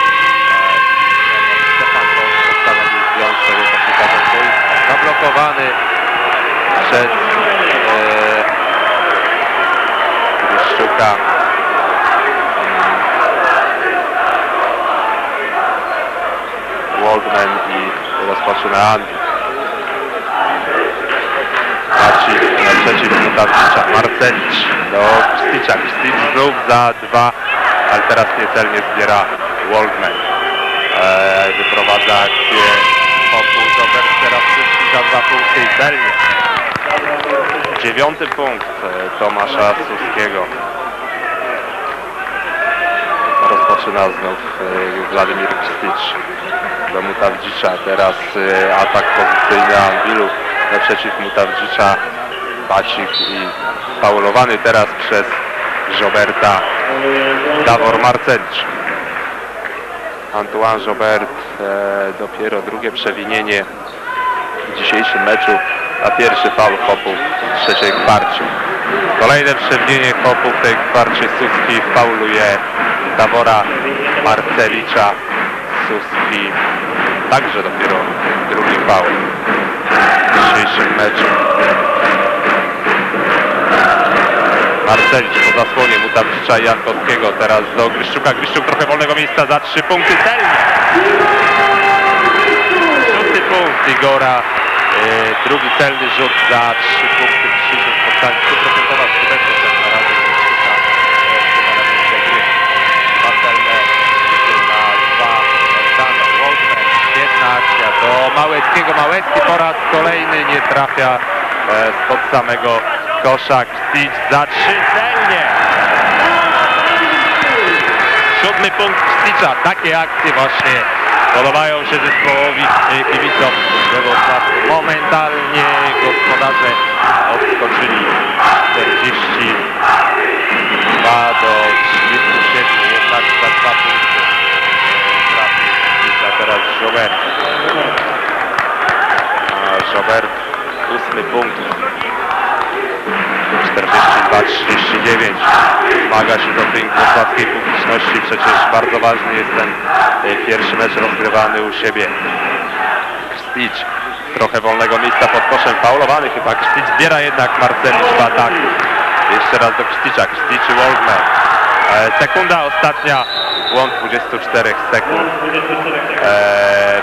Stefan Kosz postanowił zdjąć tego koszykarza z boiska. Zablokowany przez e, Gryszczuka. Waldman i rozpoczyna Anwil. Bacik naprzeciw Mutawdzicza, Marcelicz do Krzysztofia. Krzysztof znów za dwa, ale teraz niecelnie zbiera Waldman. Eee, wyprowadza akcję Hopu, Żobert teraz Suski za dwa punkty i celnie. Dziewiąty punkt Tomasza Suskiego. Rozpoczyna znów e, Władimir Krzysztof do Mutawdzicza. Teraz e, atak pozycyjny Anwilu naprzeciw Mutawdzicza. Bacik i faulowany teraz przez Żoberta Dawor Marcelicz. Antoine Żobert e, dopiero drugie przewinienie w dzisiejszym meczu, a pierwszy faul Hopu w trzeciej kwarcie. Kolejne przewinienie Hopu w tej kwarcie. Suski fauluje Dawora Marcelicza. Suski także dopiero drugi faul w dzisiejszym meczu. Marcelicz po zasłonie Mutawdzicza i Jankowskiego. Teraz do Gryszczuka. Gryszczuk trochę wolnego miejsca za trzy punkty celnie. Szósty punkt Igora. Yy, drugi celny rzut za trzy punkty w dzisiejszym spotkaniu. stuprocentowa skuteczność jak na razie Gryszczuka w elemencie gry. Dwa celne na dwa oddane. Waldman, świetna akcja do Małeckiego. Małecki po raz kolejny nie trafia e, spod samego kosza. Krzysztof za trzy celnie. Siódmy punkt Krzysztofa. Takie akcje właśnie podobają się zespołowi kibicom we Wrocławiu. Momentalnie gospodarze odskoczyli czterdzieści dwa do trzydziestu siedmiu, jednak za dwa punkty trafił Krzysztofa. Teraz Żobert. A Żobert ósmy punkt. czterdzieści dwa trzydzieści dziewięć. Zmaga się doping wrocławskiej publiczności. Przecież bardzo ważny jest ten pierwszy mecz rozgrywany u siebie. Krzysztof trochę wolnego miejsca pod koszem, faulowany chyba. Krzysztof zbiera jednak Marcelicz w ataku. Jeszcze raz do Krzysztofa. Krzysztof czy Waldman. E, sekunda ostatnia. Błąd dwudziestu czterech sekund. E,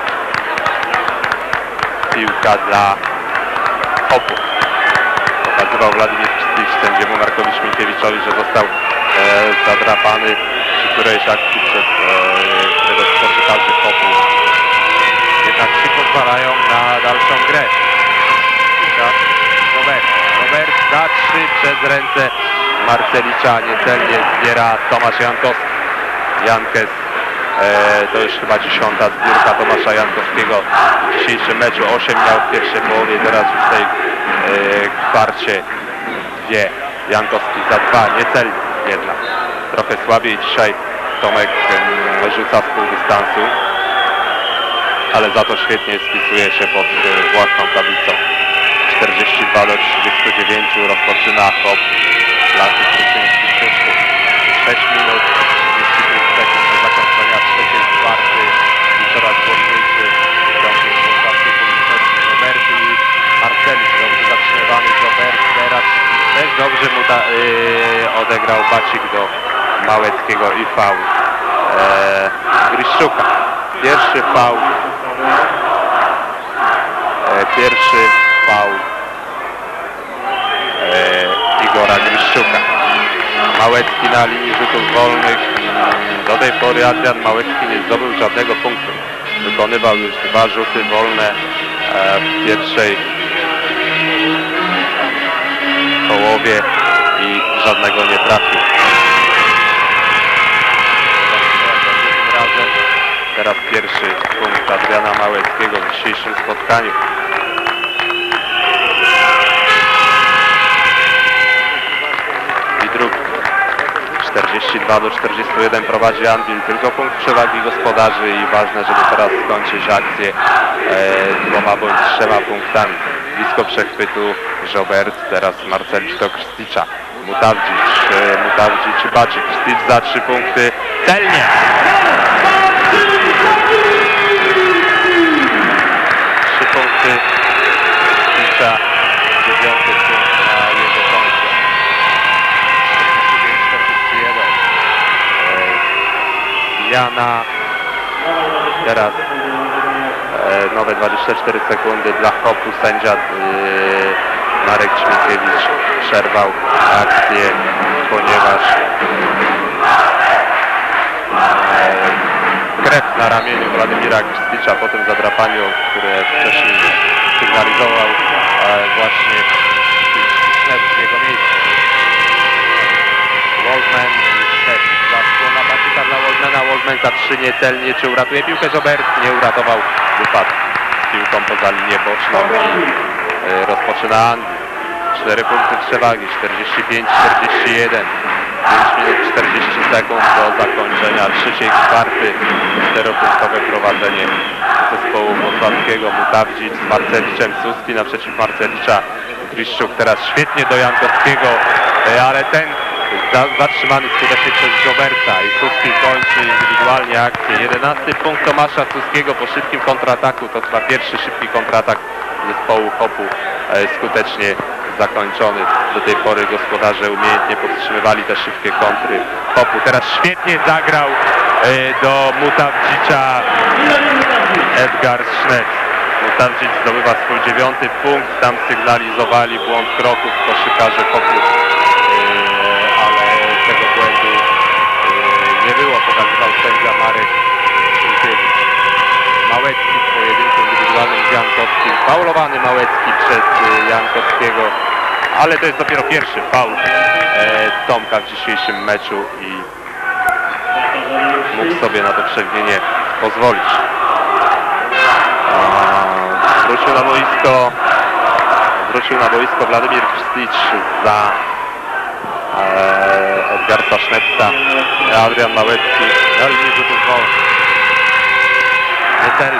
piłka dla Hopu. Pokazywał Władimir Krzysztof sędziemu Markowi Szminkiewiczowi, że został e, zadrapany przy którejś akcji przez któregoś z koszykarzy Hopu. Jednak się pozwalają na dalszą grę. Robert, Robert za trzy przez ręce Marcelicza, niecelnie zbiera Tomasz Jankowski. Jankes, e, to już chyba dziesiąta zbiórka Tomasza Jankowskiego w dzisiejszym meczu. osiem miał w pierwszej połowie, teraz już w tej e, kwarcie dwie. Jankowski za dwa, niecelnie jednak. Trochę słabiej dzisiaj Tomek em, rzuca z pół dystansu, ale za to świetnie spisuje się pod e, własną tablicą. czterdzieści dwa do trzydziestu dziewięciu rozpoczyna Hop klasy Pruszczyński Pruszków. sześć minut trzydzieści pięć sekund do zakończenia trzeciej kwarty i coraz głośniejszy ciągnik włosowskiej publiczności. Robert i Marcelis, dobrze zatrzymywany Robert, teraz też dobrze mu ta, yy, odegrał Bacik do Małeckiego i faul eee, Griszczuka. Pierwszy faul e, pierwszy faul e, Igora Griszczuka. Małecki na linii rzutów wolnych. Do tej pory Adrian Małecki nie zdobył żadnego punktu. Wykonywał już dwa rzuty wolne e, w pierwszej połowie i żadnego nie trafił. Tym razem teraz pierwszy punkt Adriana Małeckiego w dzisiejszym spotkaniu. I drugi. czterdzieści dwa do czterdziestu jeden prowadzi Anwil, tylko punkt przewagi gospodarzy i ważne, żeby teraz skończyć akcję e, dwoma bądź trzema punktami. Blisko przechwytu Robert, teraz Marcelicz do Krsticza. Mutawdzic, e, Mutawdzic i Bacik. Krsticz za trzy punkty, celnie! Trzy punkty Krsticza, dziewiąty punkt na jego koncie. czterdzieści jeden. Jana, teraz e, nowe dwadzieścia cztery sekundy dla Hopu. Sędzia e, Marek Ćmikiewicz przerwał akcję, ponieważ e, krew na ramieniu Władimira Krsticza po tym zadrapaniu, które wcześniej sygnalizował e, właśnie Sznet w jego miejscu. Waldman zasłona Bacika dla Waldmana. Waldman za trzy niecelnie. Czy uratuje piłkę? Robert nie uratował. Wypadł z piłką poza linię boczną i e, rozpoczyna Andy. cztery punkty przewagi. czterdzieści pięć czterdzieści jeden. pięć minut czterdzieści sekund do zakończenia trzeciej kwarty. czteropunktowe prowadzenie zespołu włocławskiego. Mutawdzic z Marceliczem. Suski naprzeciw Marcelicza. Griszczuk teraz świetnie do Jankowskiego, ale ten zatrzymany skutecznie przez Roberta i Suski kończy indywidualnie akcję. jedenasty punkt Tomasza Suskiego po szybkim kontrataku. To chyba pierwszy szybki kontratak zespołu Hopu e, skutecznie zakończony. Do tej pory gospodarze umiejętnie powstrzymywali te szybkie kontry Hopu. Teraz świetnie zagrał e, do Mutawdzicza Edgar Sznet. Mutawdzic zdobywa swój dziewiąty punkt. Tam sygnalizowali błąd kroków koszykarze Hopu. Tego błędu yy, nie było, pokazywał sędzia Marek Ćmikiewicz. Małecki w pojedynku indywidualnym z Jankowskim. Faulowany Małecki przez yy, Jankowskiego, ale to jest dopiero pierwszy faul yy, Tomka w dzisiejszym meczu i mógł sobie na to przewinienie pozwolić. A, wrócił na boisko wrócił na boisko Władimir Krsticz za Edgarca Sznetca, Adrian Małecki, na linii rzutów wolnych. Niecelny.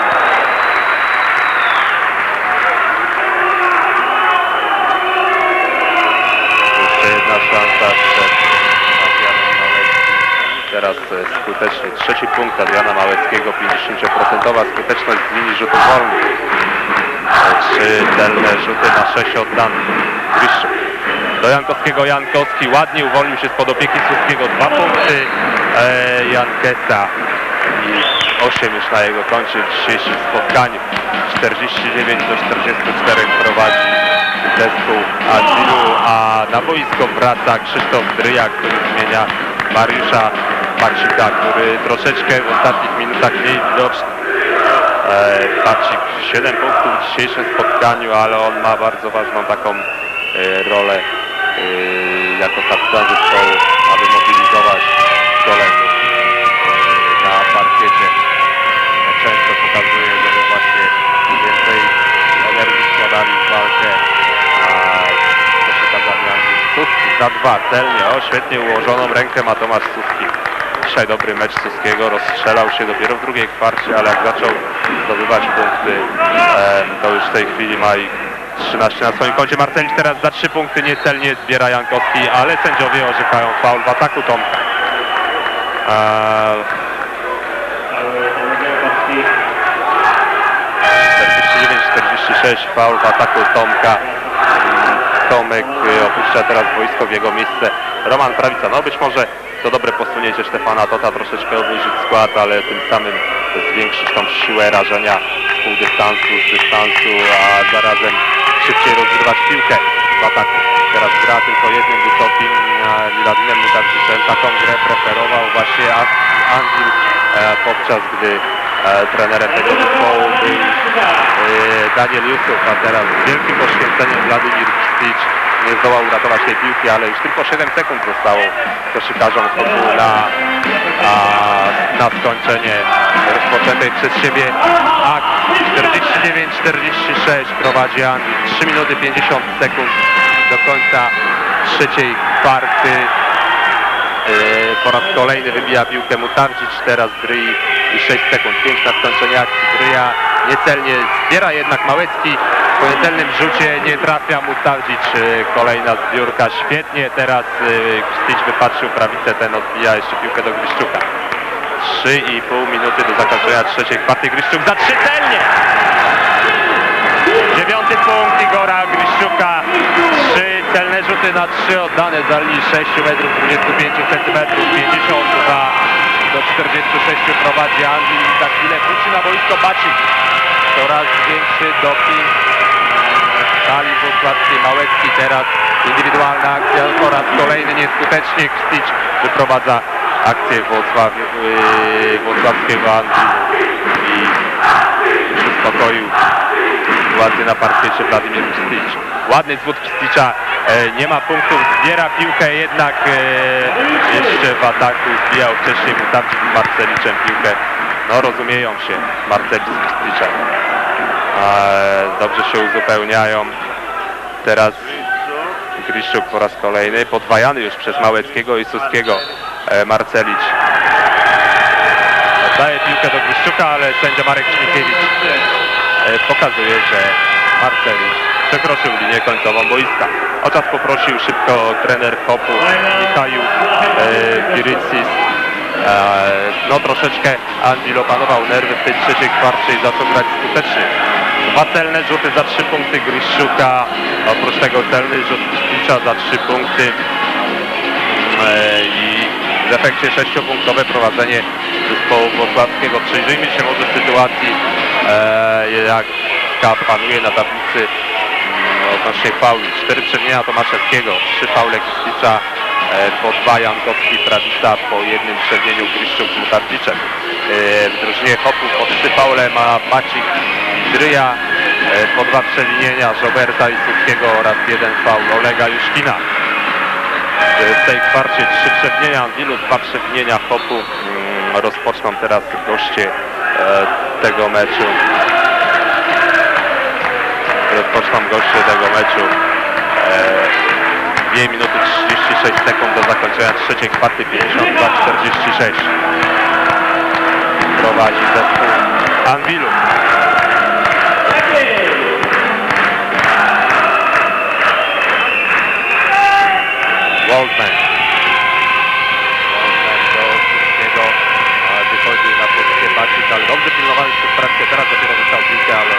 Jeszcze jedna szansa przed Adrianem Małeckim. Teraz skutecznie trzeci punkt Adriana Małeckiego, pięćdziesiąt procent skuteczność z linii rzutów wolnych. Trzy celne rzuty na sześć oddanych. Griszczuk. Do Jankowskiego. Jankowski ładnie uwolnił się spod opieki Suskiego. Dwa punkty e, Jankesa i osiem już na jego koncie w dzisiejszym spotkaniu. czterdzieści dziewięć do czterdziestu czterech prowadzi zespół Anwilu, a na boisko wraca Krzysztof Dryjak, który zmienia Mariusza Bacika, który troszeczkę w ostatnich minutach mniej widoczny. E, Bacik siedem punktów w dzisiejszym spotkaniu, ale on ma bardzo ważną taką e, rolę Yy, jako kapitan zespołu, aby mobilizować kolegów yy, na parkiecie. Często pokazuje, żeby właśnie więcej energii składali w walkę, a koszykarzami Anwil. Suski za dwa, celnie, o świetnie ułożoną rękę ma Tomasz Suski. dzisiaj dobry mecz Suskiego, rozstrzelał się dopiero w drugiej kwarcie, ale jak zaczął zdobywać punkty, to już w tej chwili ma ich trzynaście na swoim koncie. Marcelicz teraz za trzy punkty niecelnie zbiera Jankowski, ale sędziowie orzekają faul w ataku Tomka. czterdzieści dziewięć czterdzieści sześć, faul w ataku Tomka. Tomek opuszcza teraz wojsko, w jego miejsce Roman Prawica. No być może to dobre posunięcie Stefana Tota, troszeczkę obniżyć skład, ale tym samym zwiększyć tą siłę rażenia z pół dystansu, z dystansu, a zarazem szybciej rozgrywać piłkę w ataku. Teraz gra tylko jednym wysokim Miladinem Mutardziszem. Taką grę preferował właśnie Anwil, podczas gdy trenerem tego zespołu był Daniel Jusuf, a teraz z wielkim poświęceniem Władimir Kstić nie zdołał uratować tej piłki, ale już tylko siedem sekund zostało koszykarzom na, a, na skończenie rozpoczętej przez siebie akcji. czterdzieści dziewięć czterdzieści sześć prowadzi Anwil, trzy minuty pięćdziesiąt sekund do końca trzeciej kwarty. Po raz kolejny wybija piłkę Mutardzic, teraz Dryi i sześć sekund, pięć na skończenie akcji. Dryja niecelnie zbiera jednak Małecki, po niecelnym rzucie nie trafia Mutardzic, kolejna zbiórka, świetnie teraz Kstić wypatrzył prawicę, ten odbija jeszcze piłkę do Griszczuka. trzy i pół minuty do zakończenia trzeciej kwarty, Griszczuk za trzy celnie! Dziewiąty punkt Igora Griszczuka, trzy celne rzuty na trzy oddane za linii sześć metrów dwadzieścia pięć centymetrów, pięćdziesiąt dwa do czterdziestu sześciu prowadzi Anwil i za chwilę wróci na boisko Bacik. Coraz większy doping w hali włocławskiej. Małecki teraz indywidualna akcja po raz kolejny nieskutecznie. Kstić wyprowadza akcję Włocław, yy, włocławskiego Anwilu i uspokoił sytuację na parkiecie Władimir Kstić. Ładny zwód Ksticza, e, nie ma punktów, zbiera piłkę, jednak e, jeszcze w ataku zbijał wcześniej Mutardzic z Marceliczem piłkę. No rozumieją się Marcelic z Ksticzem. E, dobrze się uzupełniają. Teraz Griszczuk po raz kolejny, podwajany już przez Małeckiego i Suskiego. e, Marcelic oddaje piłkę do Griszczuka, ale sędzia Marek Śmikiewicz e, pokazuje, że Marcelic przekroczył linię końcową boiska. O czas poprosił szybko trener Hopu Michał Pirycis. E, no troszeczkę Anwil opanował nerwy w tej trzeciej kwarcie i zaczął grać skutecznie. Dwa celne rzuty za trzy punkty Griszczuka, oprócz tego celny rzut Ksticza za trzy punkty e, i w efekcie sześciopunktowe prowadzenie zespołu włocławskiego. Przyjrzyjmy się może sytuacji, e, jak panuje na tablicy odnośnie fauli. Cztery przewinienia Tomaszewskiego, trzy faule Ksticza, e, po dwa Jankowski, Prawica, po jednym przewinieniu Griszczuk z Mutardziczem. E, w drużynie Hopów po trzy faule ma Bacik, Dryja, e, po dwa przewinienia Żoberta i Suskiego oraz jeden faul Olega Juszkina. E, w tej kwarcie trzy przewinienia Anwilu, dwa przewinienia Hopu. E, rozpoczną teraz goście e, tego meczu. Rozpoczną goście tego meczu. dwie minuty trzydzieści sześć sekund do zakończenia trzeciej kwarty, pięćdziesiąt dwa czterdzieści sześć. Prowadzi zespół Anwilu. Waldman. Waldman do Suskiego wychodzi na pozycję Bacik, ale dobrze pilnowany przez Prackę. Teraz dopiero dostał piłkę, ale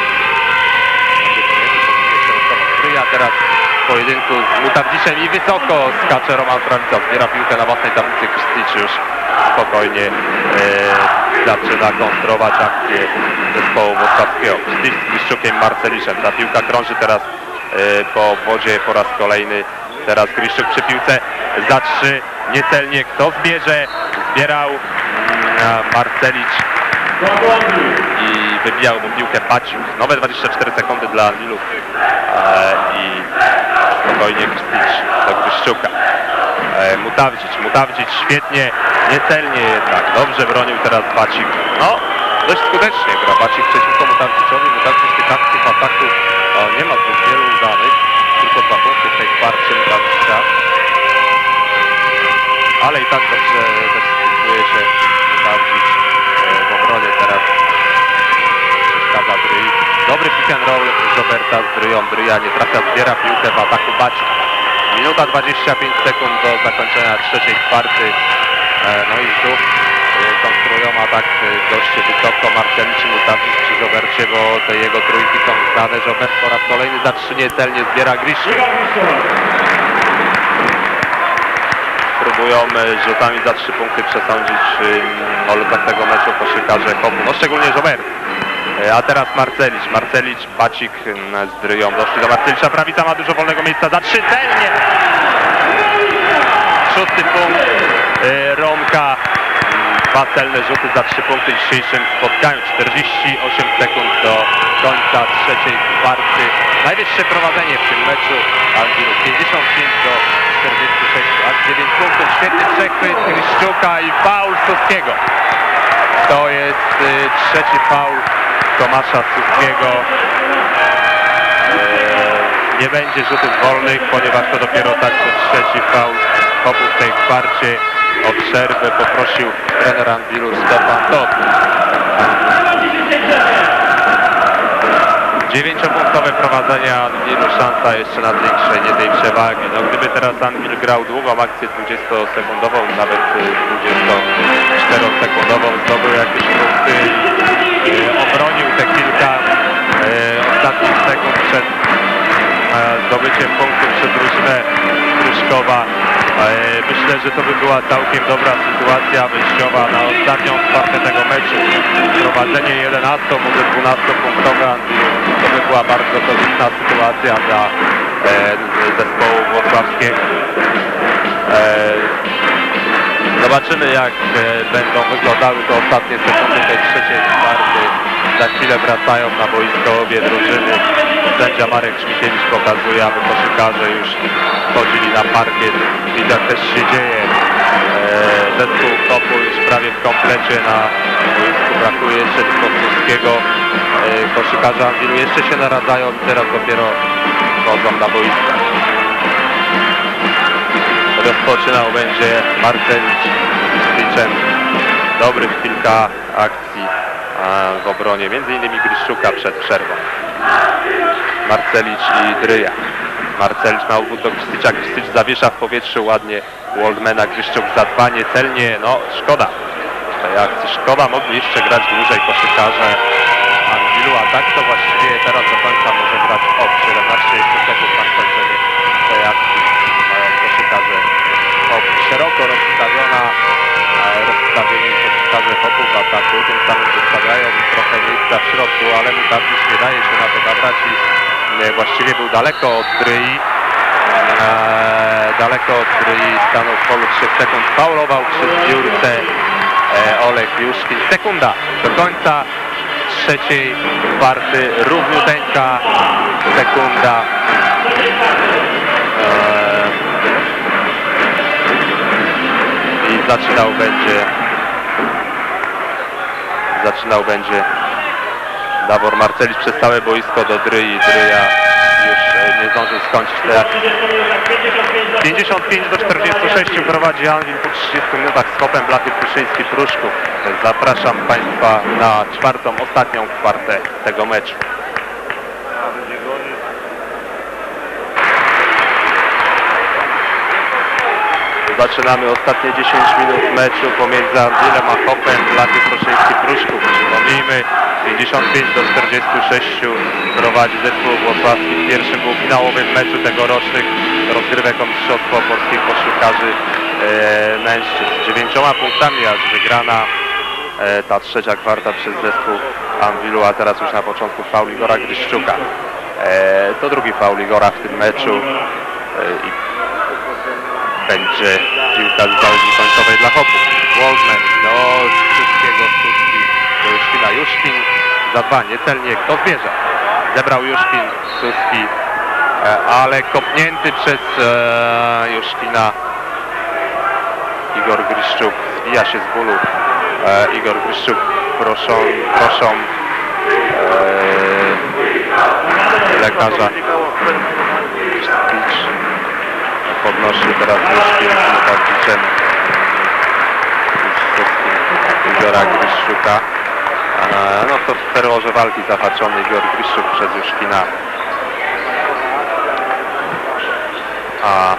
Dryja teraz w pojedynku z Mutardziszem i wysoko skacze Roman Prawica, zbiera piłkę na własnej tablicy. Kstić już spokojnie e, zaczyna kontrolować akcję zespołu włocławskiego. Kstić z Griszczukiem, Marceliszem. Ta piłka krąży teraz e, po obwodzie po raz kolejny. Teraz Griszczuk przy piłce za trzy, niecelnie. Kto zbierze? Zbierał mm, Marcelic i wybijał mu piłkę Baciuk. Nowe dwadzieścia cztery sekundy dla Anwilu e, i spokojnie Kstić do Griszczuka. E, Mutawdzic, Mutawdzic świetnie, niecelnie jednak. Dobrze bronił teraz Bacik. No, dość skutecznie gra Bacik przeciwko Mutawdziczowi. Mutawdzic tych akcji w ataku o, nie ma zbyt wielu udanych. Tylko dwa punkty w tej kwarcie Mutawdzica. ale i tak dobrze też spróbuje się sprawdzić w obronie teraz. Przeszkadza Dryi. Dobry pick and roll Roberta z Dryją. Dryja nie trafia, zbiera piłkę w ataku Bacik. Minuta dwadzieścia pięć sekund do zakończenia trzeciej kwarty. No i znów konstruują atak goście wysoko. Marcelicz i Mutawicz przy Robercie, bo te jego trójki są znane. Robert po raz kolejny za trzy niecelnie zbiera Griszczuk. Próbują rzutami za trzy punkty przesądzić o losach tego meczu koszykarze Kopu. No szczególnie Robert. A teraz Marcelicz. Marcelicz, Bacik z Dryją. Doszli do Marcelicza. Prawica ma dużo wolnego miejsca. Za trzy celnie. Szósty punkt Romka. Dwa celne rzuty za trzy punkty w dzisiejszym spotkaniu. czterdzieści osiem sekund do końca trzeciej kwarty. Najwyższe prowadzenie w tym meczu Anwilu. pięćdziesiąt pięć do czterdziestu sześciu. A dziewięć punktów. Świetny przechwyt Griszczuka i faul Suskiego. To jest y, trzeci faul Tomasza Suskiego. Yy, nie będzie rzutów wolnych, ponieważ to dopiero także trzeci faul Kopu w tej kwarcie. O przerwę poprosił trener Anwilu Stefan Todt. Dziewięciopunktowe prowadzenie Anwilu, szansa jeszcze na zwiększenie tej przewagi. No, gdyby teraz Anwil grał długą akcję dwudziestosekundową, nawet dwudziestoczterosekundową, zdobył jakieś punkty, obronił te kilka ostatnich sekund przed zdobyciem punktów przez drużynę Pruszkowa. Myślę, że to by była całkiem dobra sytuacja wyjściowa na ostatnią kwartę tego meczu. Prowadzenie jedenasto, może dwunastopunktowe Anwilu, to by była bardzo korzystna sytuacja dla e, zespołu włocławskiego. E, zobaczymy, jak e, będą wyglądały te ostatnie sekundy tej trzeciej kwarty. Za chwilę wracają na boisko obie drużyny. Sędzia Marek Szmikiewicz pokazuje, aby koszykarze już wchodzili na parkiet. I tak też się dzieje. Eee, zespół Kopu już prawie w komplecie na boisku. Brakuje jeszcze tylko Suskiego. Eee, koszykarze Anwilu jeszcze się naradzają i teraz dopiero wchodzą na boisko. Rozpoczynał będzie Marcelicz z Kliczem. Dobrych kilka akcji w obronie, między innymi Griszczuka przed przerwą. Marcelicz i Dryja. Marcelicz ma obwód do Krystycza, Krystycz zawiesza w powietrzu ładnie Waldmana, Griszczuk zadbanie, celnie, no szkoda tej akcji, szkoda, mogli jeszcze grać dłużej koszykarze Anwilu, a tak to właściwie teraz do końca może grać od siedemnaście jeszcze sekund na skończenie tej akcji. Mają koszykarze Hop szeroko rozstawiona, rozstawieni koszykarze Hopu w ataku, tym samym zostawiają trochę miejsca w środku, ale Mutawicz nie daje się na to nabrać i właściwie był daleko od Dryi, eee, daleko od Dryi, stanął w polu trzech sekund, faulował przy zbiórce e, Olek Juszkin. Sekunda do końca trzeciej kwarty, równiuteńka sekunda. Eee, I zaczynał będzie, zaczynał będzie Dawor Marcelicz przez całe boisko do Dryi. Dryja już nie zdążył skończyć te akcje. pięćdziesiąt pięć do czterdziestu sześciu prowadzi Anwil po trzydziestu minutach z Kopem Blachy Pruszyński Pruszków. Zapraszam Państwa na czwartą, ostatnią kwartę tego meczu. Zaczynamy ostatnie dziesięć minut meczu pomiędzy Anwilem a Kopem Blachy Pruszyński Pruszków. Przypomnijmy, pięćdziesiąt pięć do czterdziestu sześciu prowadzi zespół włocławski w pierwszym półfinałowym meczu tegorocznych rozgrywek o mistrzostwo polskich koszykarzy e, mężczyzn. Dziewięcioma punktami aż wygrana e, ta trzecia kwarta przez zespół Anwilu, a teraz już na początku faul Igora Griszczuka. E, to drugi faul Igora w tym meczu e, i będzie piłka z gałęzi końcowej dla Hopu. Waldman do wszystkiego Suski, do Juszkina. Juszkin za dwa, niecelnie, kto zbierze? Zebrał Juszkin, Suski, e, ale kopnięty przez e, Juszkina Igor Griszczuk zbija się z bólu. E, Igor Griszczuk proszą, proszą e, lekarza. Podnosi teraz Juszkin z Mutawiczem. Igora Gryszczuka. No to w terrorze walki zahaczony Igor Gryszczuk przez Juszkina. A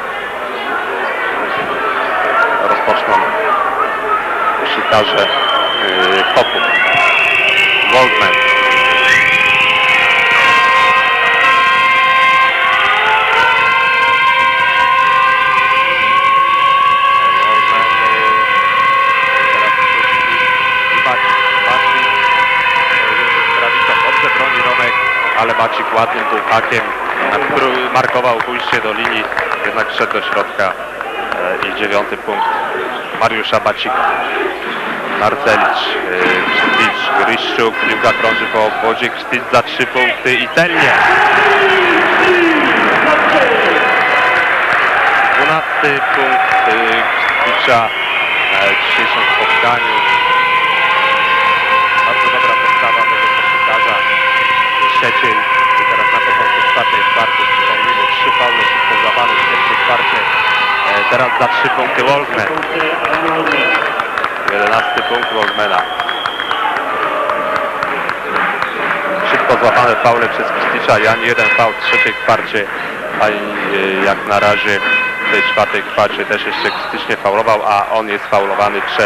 rozpoczną koszykarze yy, Hopu. Waldman. Ale Bacik ładnym półhakiem markował pójście do linii, jednak szedł do środka i dziewiąty punkt Mariusza Bacika. Marcelicz, Krztyć, Gryszczuk, piłka krąży po obwodzie, Krztyć za trzy punkty i celnie. dwunasty punkt Krztycza w dzisiejszym spotkaniu. Bardzo dobra postawa tego koszykarza. Trzeciej i teraz na początku czwartej kwarty, przypomnijmy, trzy faule szybko złapane w pierwszej kwarcie, e, teraz za trzy punkty Waldman. jedenasty punkt Waldmana. Szybko złapane faule przez Krztycza i ani jeden faul w trzeciej kwarcie, a e, jak na razie w tej czwartej kwarcie też jeszcze Krztycz nie faulował, a on jest faulowany przez,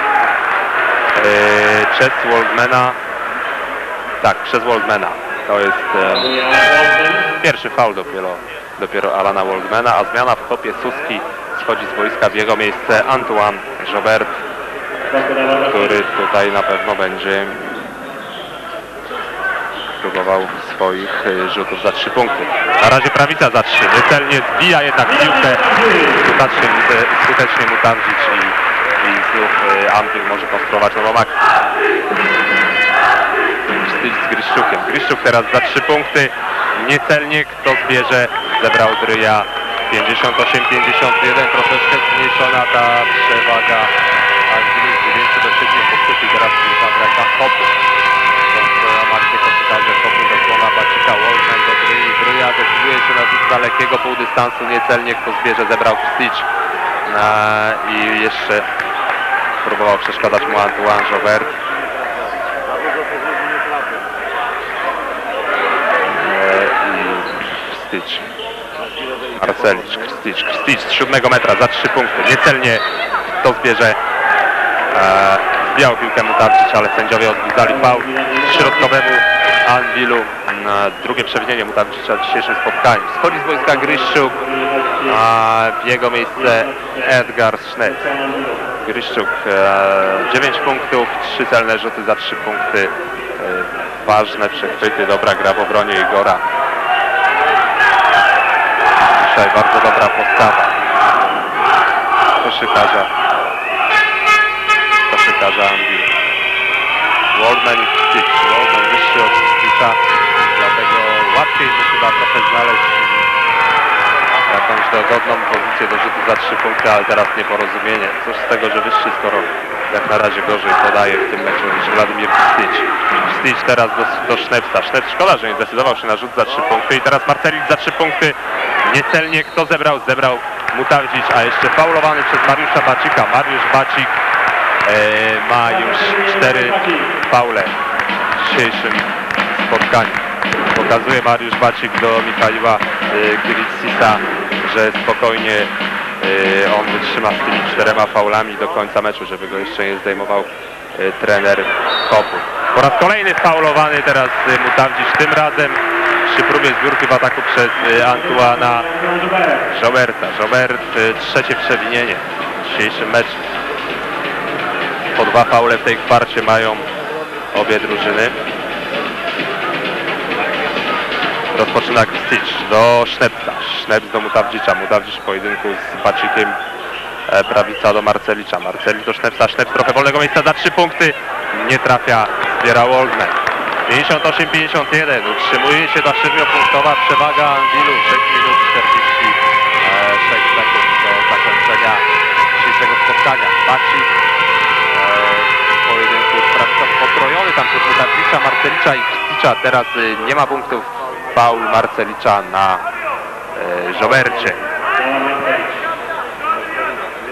e, przez Waldmana. Tak, przez Waldmana. To jest e, pierwszy faul dopiero, dopiero Alana Waldmana, a zmiana w Hopie. Suski schodzi z boiska, w jego miejsce Antoine Jobert, który tutaj na pewno będzie próbował swoich rzutów za trzy punkty. Na razie prawica za trzy, niecelnie zbija jednak piłkę, skutecznie, skutecznie Mutawdzić i, i znów Anvil może konstruować nową akcję. Z Gryszczukiem. Gryszczuk teraz za trzy punkty. Niecelnie kto zbierze, zebrał Dryja. pięćdziesiąt osiem pięćdziesiąt jeden, troszeczkę zmniejszona ta przewaga Anvilu z dziewięciu do siedmiu punktów i teraz piłka w rękach Hopu. Są akcje koszykarze Hopu do Słona Bacika, Waldman do Dryi. Dryja decyduje się na rzut z dalekiego półdystansu. Niecelnie kto zbierze, zebrał Krztycz. I jeszcze próbował przeszkadzać mu Antoine Jobert. Krztycz, Marcelicz, Krztycz, Krztycz z siódmego metra za trzy punkty, niecelnie to zbierze, e, zbijał piłkę Mutawdzić, ale sędziowie odgwizdali faul środkowemu Anvilu. E, drugie przewinienie Mutawdzicza w dzisiejszym spotkaniu. Schodzi z boiska Gryszczuk, a w jego miejsce Edgar Schnell. Gryszczuk e, dziewięć punktów, trzy celne rzuty za trzy punkty, e, ważne przechwyty, dobra gra w obronie Igora. Dzisiaj bardzo dobra postawa koszykarza koszykarza Anvil. Waldman i Krztycz. Waldman wyższy od Krztycza, dlatego łatwiej mu chyba trochę znaleźć jakąś dogodną pozycję do rzutu za trzy punkty, ale teraz nieporozumienie. Cóż z tego, że wyższy, skoro jak na razie gorzej podaje w tym meczu niż Władimir Krztycz. Krztycz teraz do, do Sznepsa. Sznep, szkoda, że nie zdecydował się na rzut za trzy punkty i teraz Marcelicz za trzy punkty. Niecelnie kto zebrał? Zebrał Mutawdzić, a jeszcze faulowany przez Mariusza Bacika. Mariusz Bacik e, ma już cztery faule w dzisiejszym spotkaniu. Pokazuje Mariusz Bacik do Michaiła e, Gritsisa, że spokojnie e, on wytrzyma z tymi czterema faulami do końca meczu, żeby go jeszcze nie zdejmował e, trener Hopu. Po raz kolejny faulowany teraz e, Mutawdzić, tym razem przy próbie zbiórki w ataku przez Antoana Joberta. Jobert trzecie przewinienie w dzisiejszym meczu. Po dwa faule w tej kwarcie mają obie drużyny. Rozpoczyna Krztycz do Sznepsa. Sznepsa do Mutawdzicza. Mutawdzicz w pojedynku z Bacikiem. Prawica do Marcelicza. Marcelicz do Sznepsa. Sznep trochę wolnego miejsca za trzy punkty. Nie trafia, zbiera Waldman. pięćdziesiąt osiem pięćdziesiąt jeden, utrzymuje się ta siedmiopunktowa przewaga Anvilu, sześć minut czterdzieści sześć sekund do zakończenia dzisiejszego spotkania. Bacik w pojedynku z prawicą pokrojony tam przez Mutawdzicza, Marcelicza i Krztycza. Teraz nie ma punktów, faul Marcelicza na Jobercie.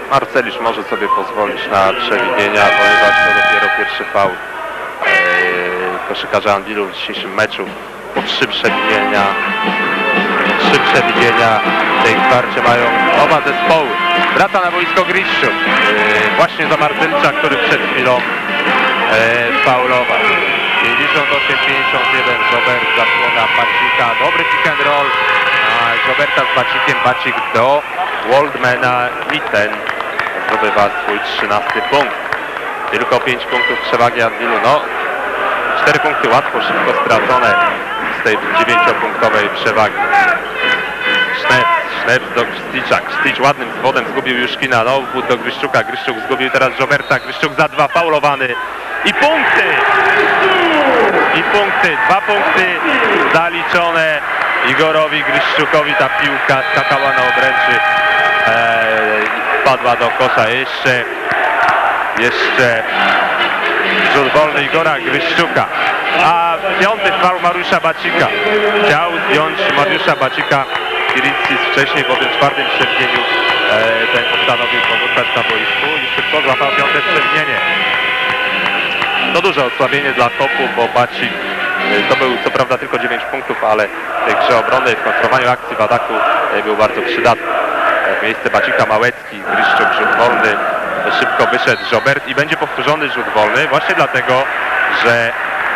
Marcelisz może sobie pozwolić na przewinienia, ponieważ to dopiero pierwszy faul eee, koszykarza Anwilu w dzisiejszym meczu. Po trzy przewinienia. Trzy przewinienia w tej kwarcie mają oba zespoły. Wraca na boisko Griszczuk. Eee, właśnie za Marcelica, który przed chwilą eee, faulował. pięćdziesiąt osiem pięćdziesiąt jeden. Robert zasłona Bacika. Dobry pick and roll. A Roberta z Bacikiem. Bacik do Waldmana i ten zdobywa swój trzynasty punkt. Tylko pięć punktów przewagi Anwilu. No, cztery punkty łatwo, szybko stracone z tej dziewięciopunktowej przewagi. Sznep, Sznep do Krzticza. Krzticz ładnym zwodem zgubił Juszkina. No, wód do Gryszczuka. Gryszczuk zgubił teraz Roberta. Gryszczuk za dwa, faulowany. I punkty! I punkty. Dwa punkty zaliczone Igorowi Gryszczukowi. Ta piłka skakała na obręczy. Eee, wpadła do kosza. Jeszcze jeszcze rzut wolny Igora Gryszczuka. A piąty faul Mariusza Bacika. Chciał zdjąć Mariusza Bacika Kiritsis wcześniej, po tym czwartym przewinieniu e, ten postanowił pozostać na boisku i szybko złapał piąte przewinienie. To duże osłabienie dla Hopu, bo Bacik e, to był co prawda tylko dziewięć punktów, ale w tej grze obronnej, w konstruowaniu akcji w ataku e, był bardzo przydatny. E, w miejsce Bacika Małecki, Gryszczuk, rzut wolny. Szybko wyszedł Robert i będzie powtórzony rzut wolny właśnie dlatego, że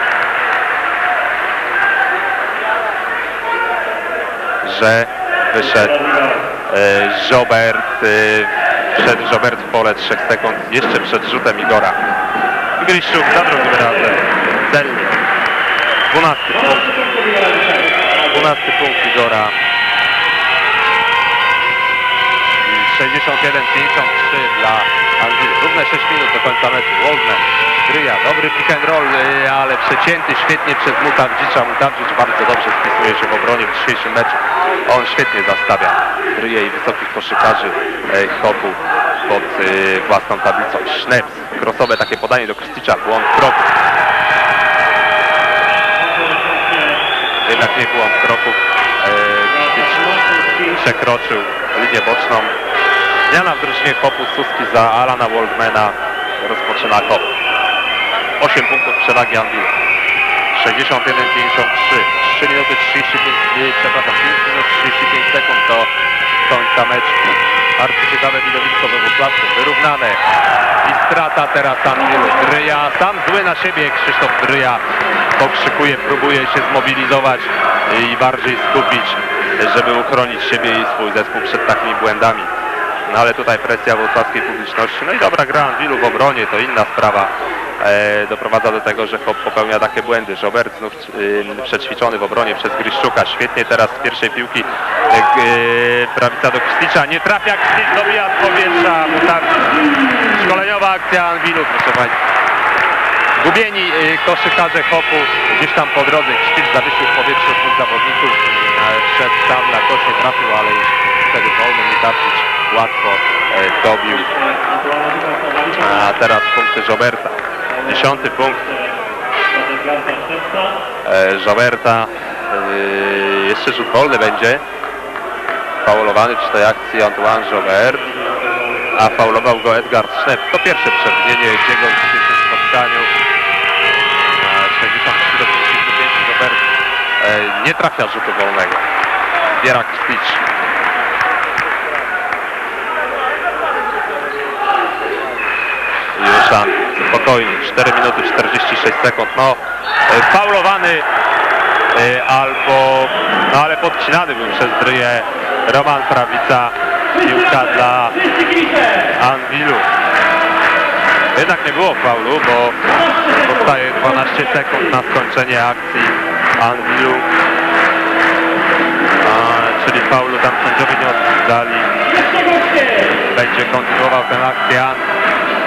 że wyszedł e, Robert, e, wszedł Robert w pole trzech sekund jeszcze przed rzutem Igora. Gryszczuk za drugim razem celnie. dwunasty punkt. dwunasty punkt Igora. sześćdziesiąt jeden pięćdziesiąt trzy dla Anwilu. Równe sześć minut do końca meczu. Waldman, Dryja, dobry pick and roll, ale przecięty świetnie przez Mutawdzicza. Mutawdzicz bardzo dobrze spisuje się w obronie w dzisiejszym meczu. On świetnie zastawia Dryję i wysokich koszykarzy Hopu pod własną tablicą. Szneps, krosowe takie podanie do Krzticza, błąd kroku. Jednak nie błąd kroków. Krztic przekroczył linię boczną. Zmiana w drużynie Hopu, Suski za Alana Waldmana rozpoczyna Hop. osiem punktów przewagi Anwilu. sześćdziesiąt jeden pięćdziesiąt trzy. trzy minuty trzydzieści pięć, przepraszam, pięć minut trzydzieści pięć sekund do końca meczu. Bardzo ciekawe widowisko we Włocławku. Wyrównane. I strata teraz Anwilu. Dryja, sam zły na siebie Krzysztof Dryja. Pokrzykuje, próbuje się zmobilizować i bardziej skupić, żeby uchronić siebie i swój zespół przed takimi błędami. No ale tutaj presja włocławskiej publiczności. No i dobra gra Anwilu w obronie, to inna sprawa. E, doprowadza do tego, że Hop popełnia takie błędy. Robert znów e, przećwiczony w obronie przez Gryszczuka. Świetnie teraz z pierwszej piłki e, e, prawica do Krzticza. Nie trafia, Krztic dobija z powietrza. Mutawicz. Szkoleniowa akcja Anwilu, proszę Państwa. Gubieni e, koszykarze Hopu gdzieś tam po drodze. Krztic zawiesił w powietrzu dwóch zawodników. E, szedł tam na kosz, nie trafił, ale już wtedy wolny Mutawicz łatwo e, dobił. A teraz punkty Roberta. Dziesiąty punkt e, Roberta. E, jeszcze rzut wolny będzie. Faulowany przy tej akcji Antoine Robert. A faulował go Edgard Sznep. To pierwsze przewinienie jego w dzisiejszym spotkaniu. E, sześćdziesiąt trzy do pięćdziesięciu pięciu Robert e, nie trafia rzutu wolnego. Zbiera Krztic. Juszan, spokojnie, cztery minuty czterdzieści sześć sekund, no e, faulowany e, albo, no ale podcinany był przez Dryję Roman Prawica, piłka dla Anwilu. Jednak nie było faulu, bo zostaje dwanaście sekund na skończenie akcji Anwilu, a, czyli faulu tam sędziowie nie odpisali. Będzie kontynuował tę akcję Anwilu.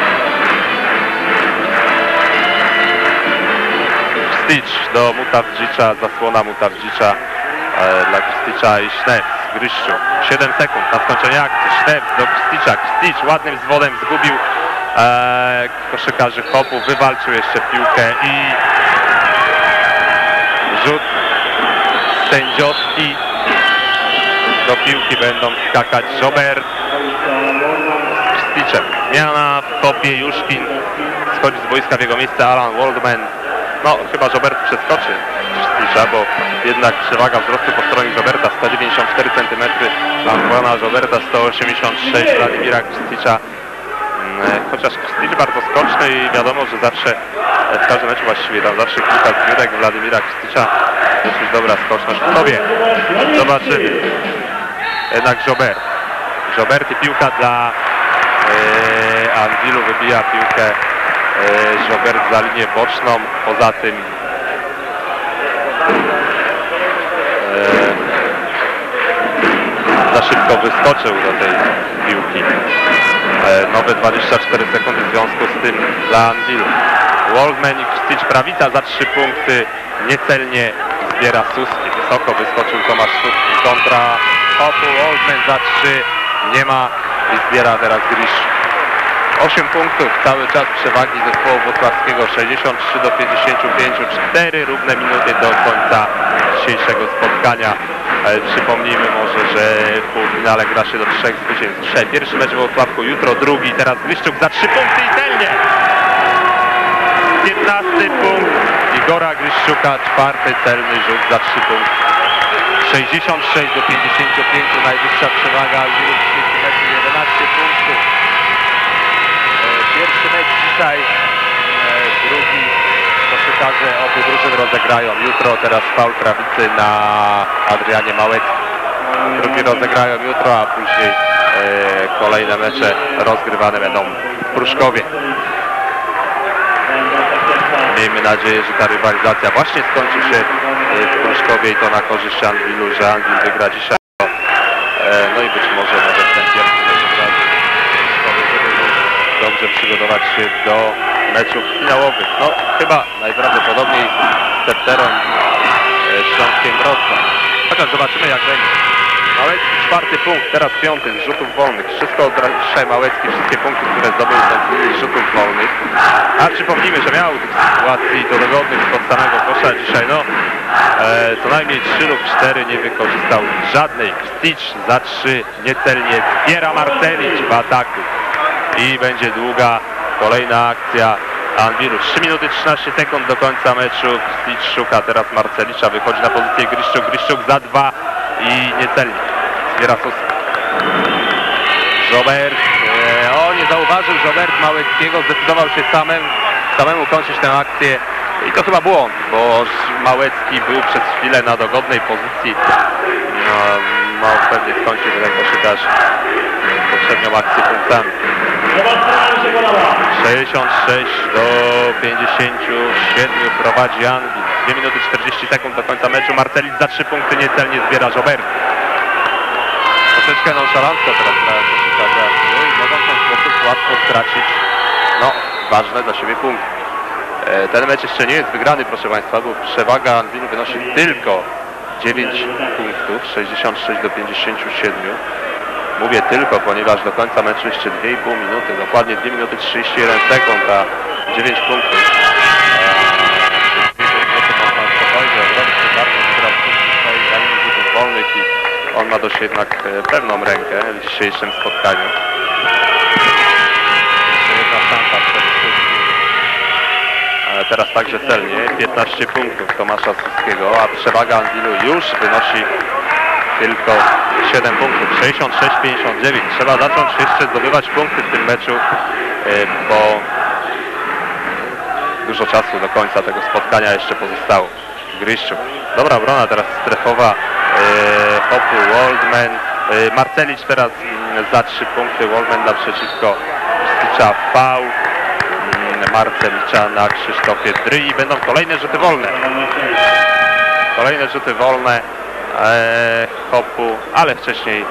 Krztic do Mutawdzicza, zasłona Mutawdzicza e, dla Krzticza i Sznep, Gryszczuk. siedem sekund na skończenie akcji. Sznep do Krzticza. Krztic ładnym zwodem zgubił e, koszykarzy Hopu, wywalczył jeszcze piłkę i rzut sędziowski. Do piłki będą skakać Robert Krzticzem. Zmiana w kopie, Juszkin schodzi z boiska, w jego miejsce Alan Waldman. No, chyba Robert przeskoczy Krzticza, bo jednak przewaga wzrostu po stronie Roberta, sto dziewięćdziesiąt cztery centymetry dla Antwana Roberta, sto osiemdziesiąt sześć dla Wladimira Krzticza. Chociaż Krzticz bardzo skoczny i wiadomo, że zawsze w każdym meczu właściwie tam zawsze kilka zbiórek Wladimira Krzticza. Dosyć dobra skoczność w sobie. Zobaczymy. Jednak Robert. Robert i piłka dla e, Anwilu, wybija piłkę e, Robert za linię boczną. Poza tym e, za szybko wyskoczył do tej piłki. E, nowe dwadzieścia cztery sekundy w związku z tym dla Anwilu. Waldman i Krzticz, prawica za trzy punkty. Niecelnie zbiera Suski. Wysoko wyskoczył Tomasz Suski kontra Hopu. Waldman za trzy. Nie ma i zbiera teraz Grisz. osiem punktów, cały czas przewagi zespołu włocławskiego, sześćdziesiąt trzy do pięćdziesięciu pięciu, cztery równe minuty do końca dzisiejszego spotkania. E, przypomnijmy może, że w półfinale gra się do trzech zwycięstw. Pierwszy mecz w Włocławku, jutro drugi, teraz Griszczuk za trzy punkty i celnie! piętnasty punkt Igora Griszczuka, czwarty celny rzut za trzy punkty. sześćdziesiąt sześć do pięćdziesięciu pięciu, najwyższa przewaga, jedenaście punktów. Pierwszy mecz dzisiaj, drugi koszykarze obu drużyn rozegrają jutro, teraz faul prawicy na Adrianie Małeckim. Drugi rozegrają jutro, a później e, kolejne mecze rozgrywane będą w Pruszkowie. Miejmy nadzieję, że ta rywalizacja właśnie skończy się w Pruszkowie i to na korzyść Anwilu, że Anwil wygra dzisiaj. E, no i być może nawet ten pierwszy mecz od razu dobrze przygotować się do meczów finałowych. No chyba najprawdopodobniej z Septerą Śląskiem Wrocław. Chociaż zobaczymy jak będzie. Małecki czwarty punkt, teraz piąty z rzutów wolnych. Wszystko od dzisiaj Małecki, wszystkie punkty, które zdobył z rzutów wolnych. A przypomnijmy, że miał tych sytuacji dogodnych spod samego kosza dzisiaj, no e, co najmniej trzy lub cztery nie wykorzystał żadnej. Krzticz za trzy, niecelnie zbiera Marcelicz w ataku. I będzie długa kolejna akcja Anwilu. trzy minuty trzynaście sekund do końca meczu. Krzticz szuka teraz Marcelicza, wychodzi na pozycję Griszczuk. Griszczuk za dwa i niecelnie zbiera Suski. Robert, e, o nie zauważył Robert Małeckiego, zdecydował się samym, samemu kończyć tę akcję. I to chyba błąd, bo Małecki był przez chwilę na dogodnej pozycji. No, no pewnie skończył ten koszykarz poprzednią akcję punktami. sześćdziesiąt sześć do pięćdziesięciu siedmiu prowadzi Anwil. dwie minuty czterdzieści sekund do końca meczu. Marcelicz za trzy punkty niecelnie zbiera Robert. Troszeczkę nonszalancko teraz grają koszykarze Anwilu i mogą w ten sposób łatwo stracić no, ważne dla siebie punkty. E, ten mecz jeszcze nie jest wygrany, proszę Państwa, bo przewaga Anwilu wynosi tylko dziewięć punktów, sześćdziesiąt sześć do pięćdziesięciu siedmiu. Mówię tylko, ponieważ do końca meczu jeszcze dwie i pół minuty, dokładnie dwie minuty trzydzieści jeden sekund, a dziewięć punktów. Wolnych i on ma dość jednak pewną rękę w dzisiejszym spotkaniu. Jeszcze jedna szansa przed Suskim. Teraz także celnie, piętnaście punktów Tomasza Suskiego, a przewaga Anwilu już wynosi tylko siedem punktów, sześćdziesiąt sześć pięćdziesiąt dziewięć. Trzeba zacząć jeszcze zdobywać punkty w tym meczu, bo dużo czasu do końca tego spotkania jeszcze pozostało. Griszczuk. Dobra obrona teraz strefowa. Hopu, Waldman. Marcelicz teraz za trzy punkty. Waldman naprzeciwko Krzticza, faul Marcelicza na Krzysztofie Dryi. Będą kolejne rzuty wolne. Kolejne rzuty wolne. Eee, Hopu, ale wcześniej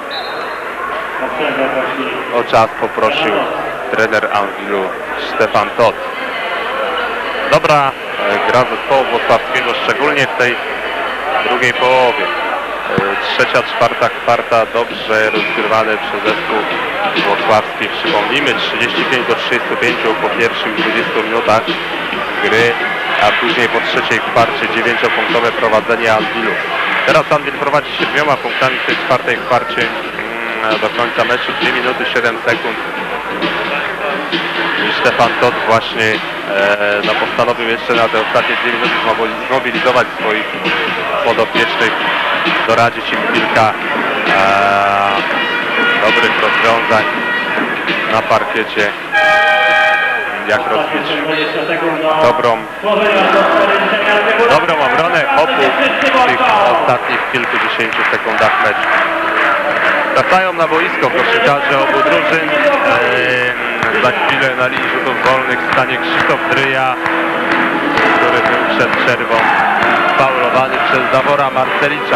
o czas poprosił trener Anwilu Stefan Todt. Dobra e, gra zespołu włocławskiego, szczególnie w tej drugiej połowie. E, trzecia, czwarta kwarta dobrze rozgrywane przez zespół włocławski. Przypomnijmy, trzydzieści pięć do trzydziestu pięciu po pierwszych dwudziestu minutach gry, a później po trzeciej kwarcie dziewięciopunktowe prowadzenie Anwilu. Teraz Anwil prowadzi siedmioma punktami w tej czwartej kwarcie do końca meczu, dwie minuty siedem sekund I Stefan Todt właśnie e, no, postanowił jeszcze na te ostatnie dwie minuty zmobilizować swoich podopiecznych, doradzić im kilka e, dobrych rozwiązań na parkiecie, jak rozbić dobrą, dobrą obronę Hopu w tych ostatnich kilkudziesięciu sekundach meczu. Wracają na boisko koszykarze obu drużyn. Eee, za chwilę na linii rzutów wolnych stanie Krzysztof Dryja, który był przed przerwą faulowany przez Dawora Marcelicza.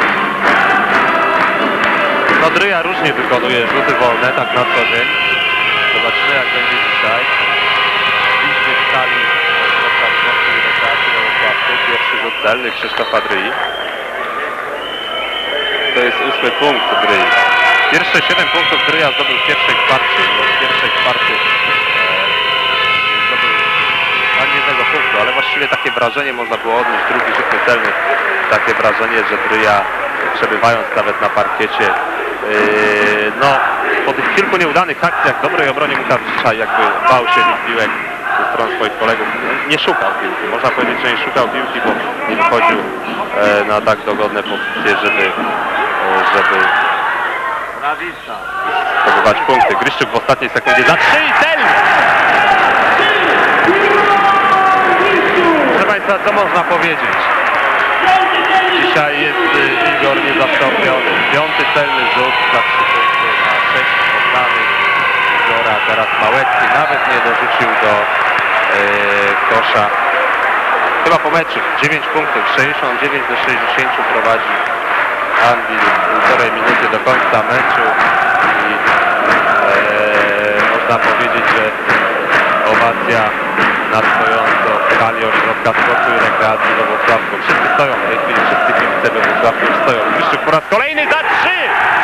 No Dryja różnie wykonuje rzuty wolne, tak na co dzień. Zobaczymy, jak będzie dzisiaj. Liczby w sali Wrocławskiej Rekreacji na Wrocławku. Pierwszy rzut celny Krzysztofa Dryi. To jest ósmy punkt Dryi. Pierwsze siedem punktów Dryja zdobył w pierwszej kwarcie. No w pierwszej kwarcie e, zdobył ani jednego punktu, ale właściwie takie wrażenie można było odnieść. Drugi rzut celny. Takie wrażenie, że Dryja, przebywając nawet na parkiecie, Yy, no, po tych kilku nieudanych akcjach, dobrej obronie Mutawicza, jakby bał się tych piłek ze strony swoich kolegów. Nie szukał piłki, można powiedzieć, że nie szukał piłki, bo nie wychodził e, na tak dogodne pozycje, żeby, e, żeby zdobywać punkty. Gryszczuk w ostatniej sekundzie za trzy i cel! Proszę Państwa, co można powiedzieć? Dzisiaj jest y, Igor niezastąpiony. Piąty celny rzut za trzy punkty na sześć oddanych Igora. Teraz Małecki nawet nie dorzucił do y, kosza. Chyba po meczu. dziewięć punktów. sześćdziesiąt dziewięć do sześćdziesięciu prowadzi Anwil. Półtorej minuty do końca meczu. I y, można powiedzieć, że owacja na stojąco w hali Ośrodka Sportu i Rekreacji we Wrocławku. Wszyscy stoją w tej chwili, wszyscy kibice we Wrocławku stoją. Gryszczuk po raz kolejny za trzy!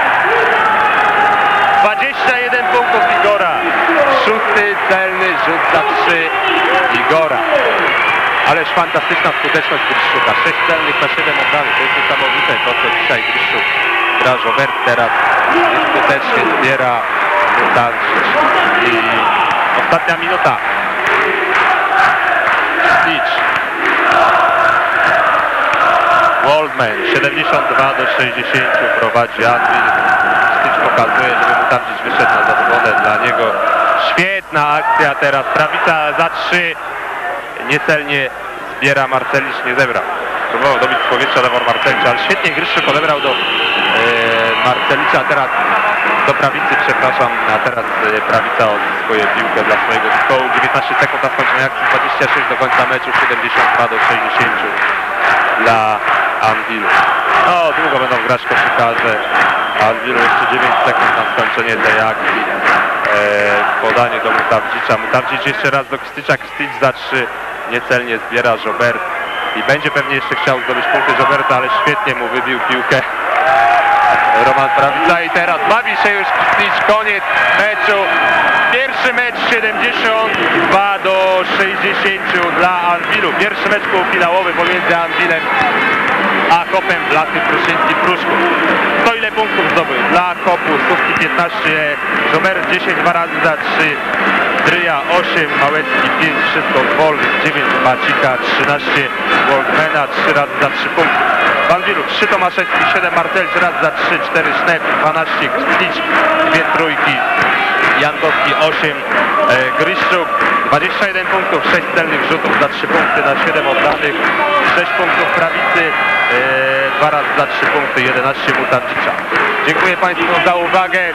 dwadzieścia jeden punktów Igora. Szósty celny rzut za trzy Igora. Ależ fantastyczna skuteczność Gryszczuka. sześć celnych na siedem oddanych. To jest niesamowite to, co dzisiaj Gryszczuk gra. Żobert teraz skutecznie zbiera Mutawicz. I ostatnia minuta. Stitch. Waldman siedemdziesiąt dwa do sześćdziesięciu prowadzi Anwil. Stitch pokazuje, żeby Mutawicz wyszedł na zadowolone dla niego. Świetna akcja teraz. Prawica za trzy. Niecelnie zbiera Marcelicz, nie zebrał. Próbował dobić z powietrza Dawor Marcelicza, ale świetnie Gryszczuk odebrał do e, Marcelicza. Teraz do prawicy, przepraszam, a teraz e, prawica odzyskuje piłkę dla swojego zespołu. dziewiętnaście sekund na skończenie akcji, dwadzieścia sześć do końca meczu, siedemdziesiąt dwa do sześćdziesięciu dla Anwilu. No, długo będą grać koszykarze Anwilu, jeszcze dziewięć sekund na skończenie tej akcji. E, podanie do Mutawicza. Mutawicz jeszcze raz do Krstycza, Krstycz za trzy. Niecelnie zbiera Żobert. I będzie pewnie jeszcze chciał zdobyć punkty Żoberta, ale świetnie mu wybił piłkę Roman Prawica. I teraz bawi się już Krstycz. Koniec meczu. Pierwszy mecz siedemdziesiąt dwa do sześćdziesięciu dla Anwilu. Pierwszy mecz półfinałowy pomiędzy Anwilem a Hopem Blasy Pruszyński-Pruszków. To ile punktów zdobył? Dla Hopu Stówki piętnaście, Żobert dziesięć, dwa razy za trzy, Dryja osiem, Małecki pięć, wszystko z wolnych, dziewięć Bacika, trzynaście Waldmana, trzy razy za trzy punkty. W Anwilu trzy Tomaszewski, siedem Marcelicz, raz za trzy, cztery Sznep, dwanaście Krstycz, dwie trójki Jankowski, osiem e, Gryszczuk, dwadzieścia jeden punktów, sześć celnych rzutów za trzy punkty na siedem oddanych, sześć punktów Prawicy, e, dwa razy za trzy punkty, jedenaście Mutawicza. Dziękuję Państwu za uwagę.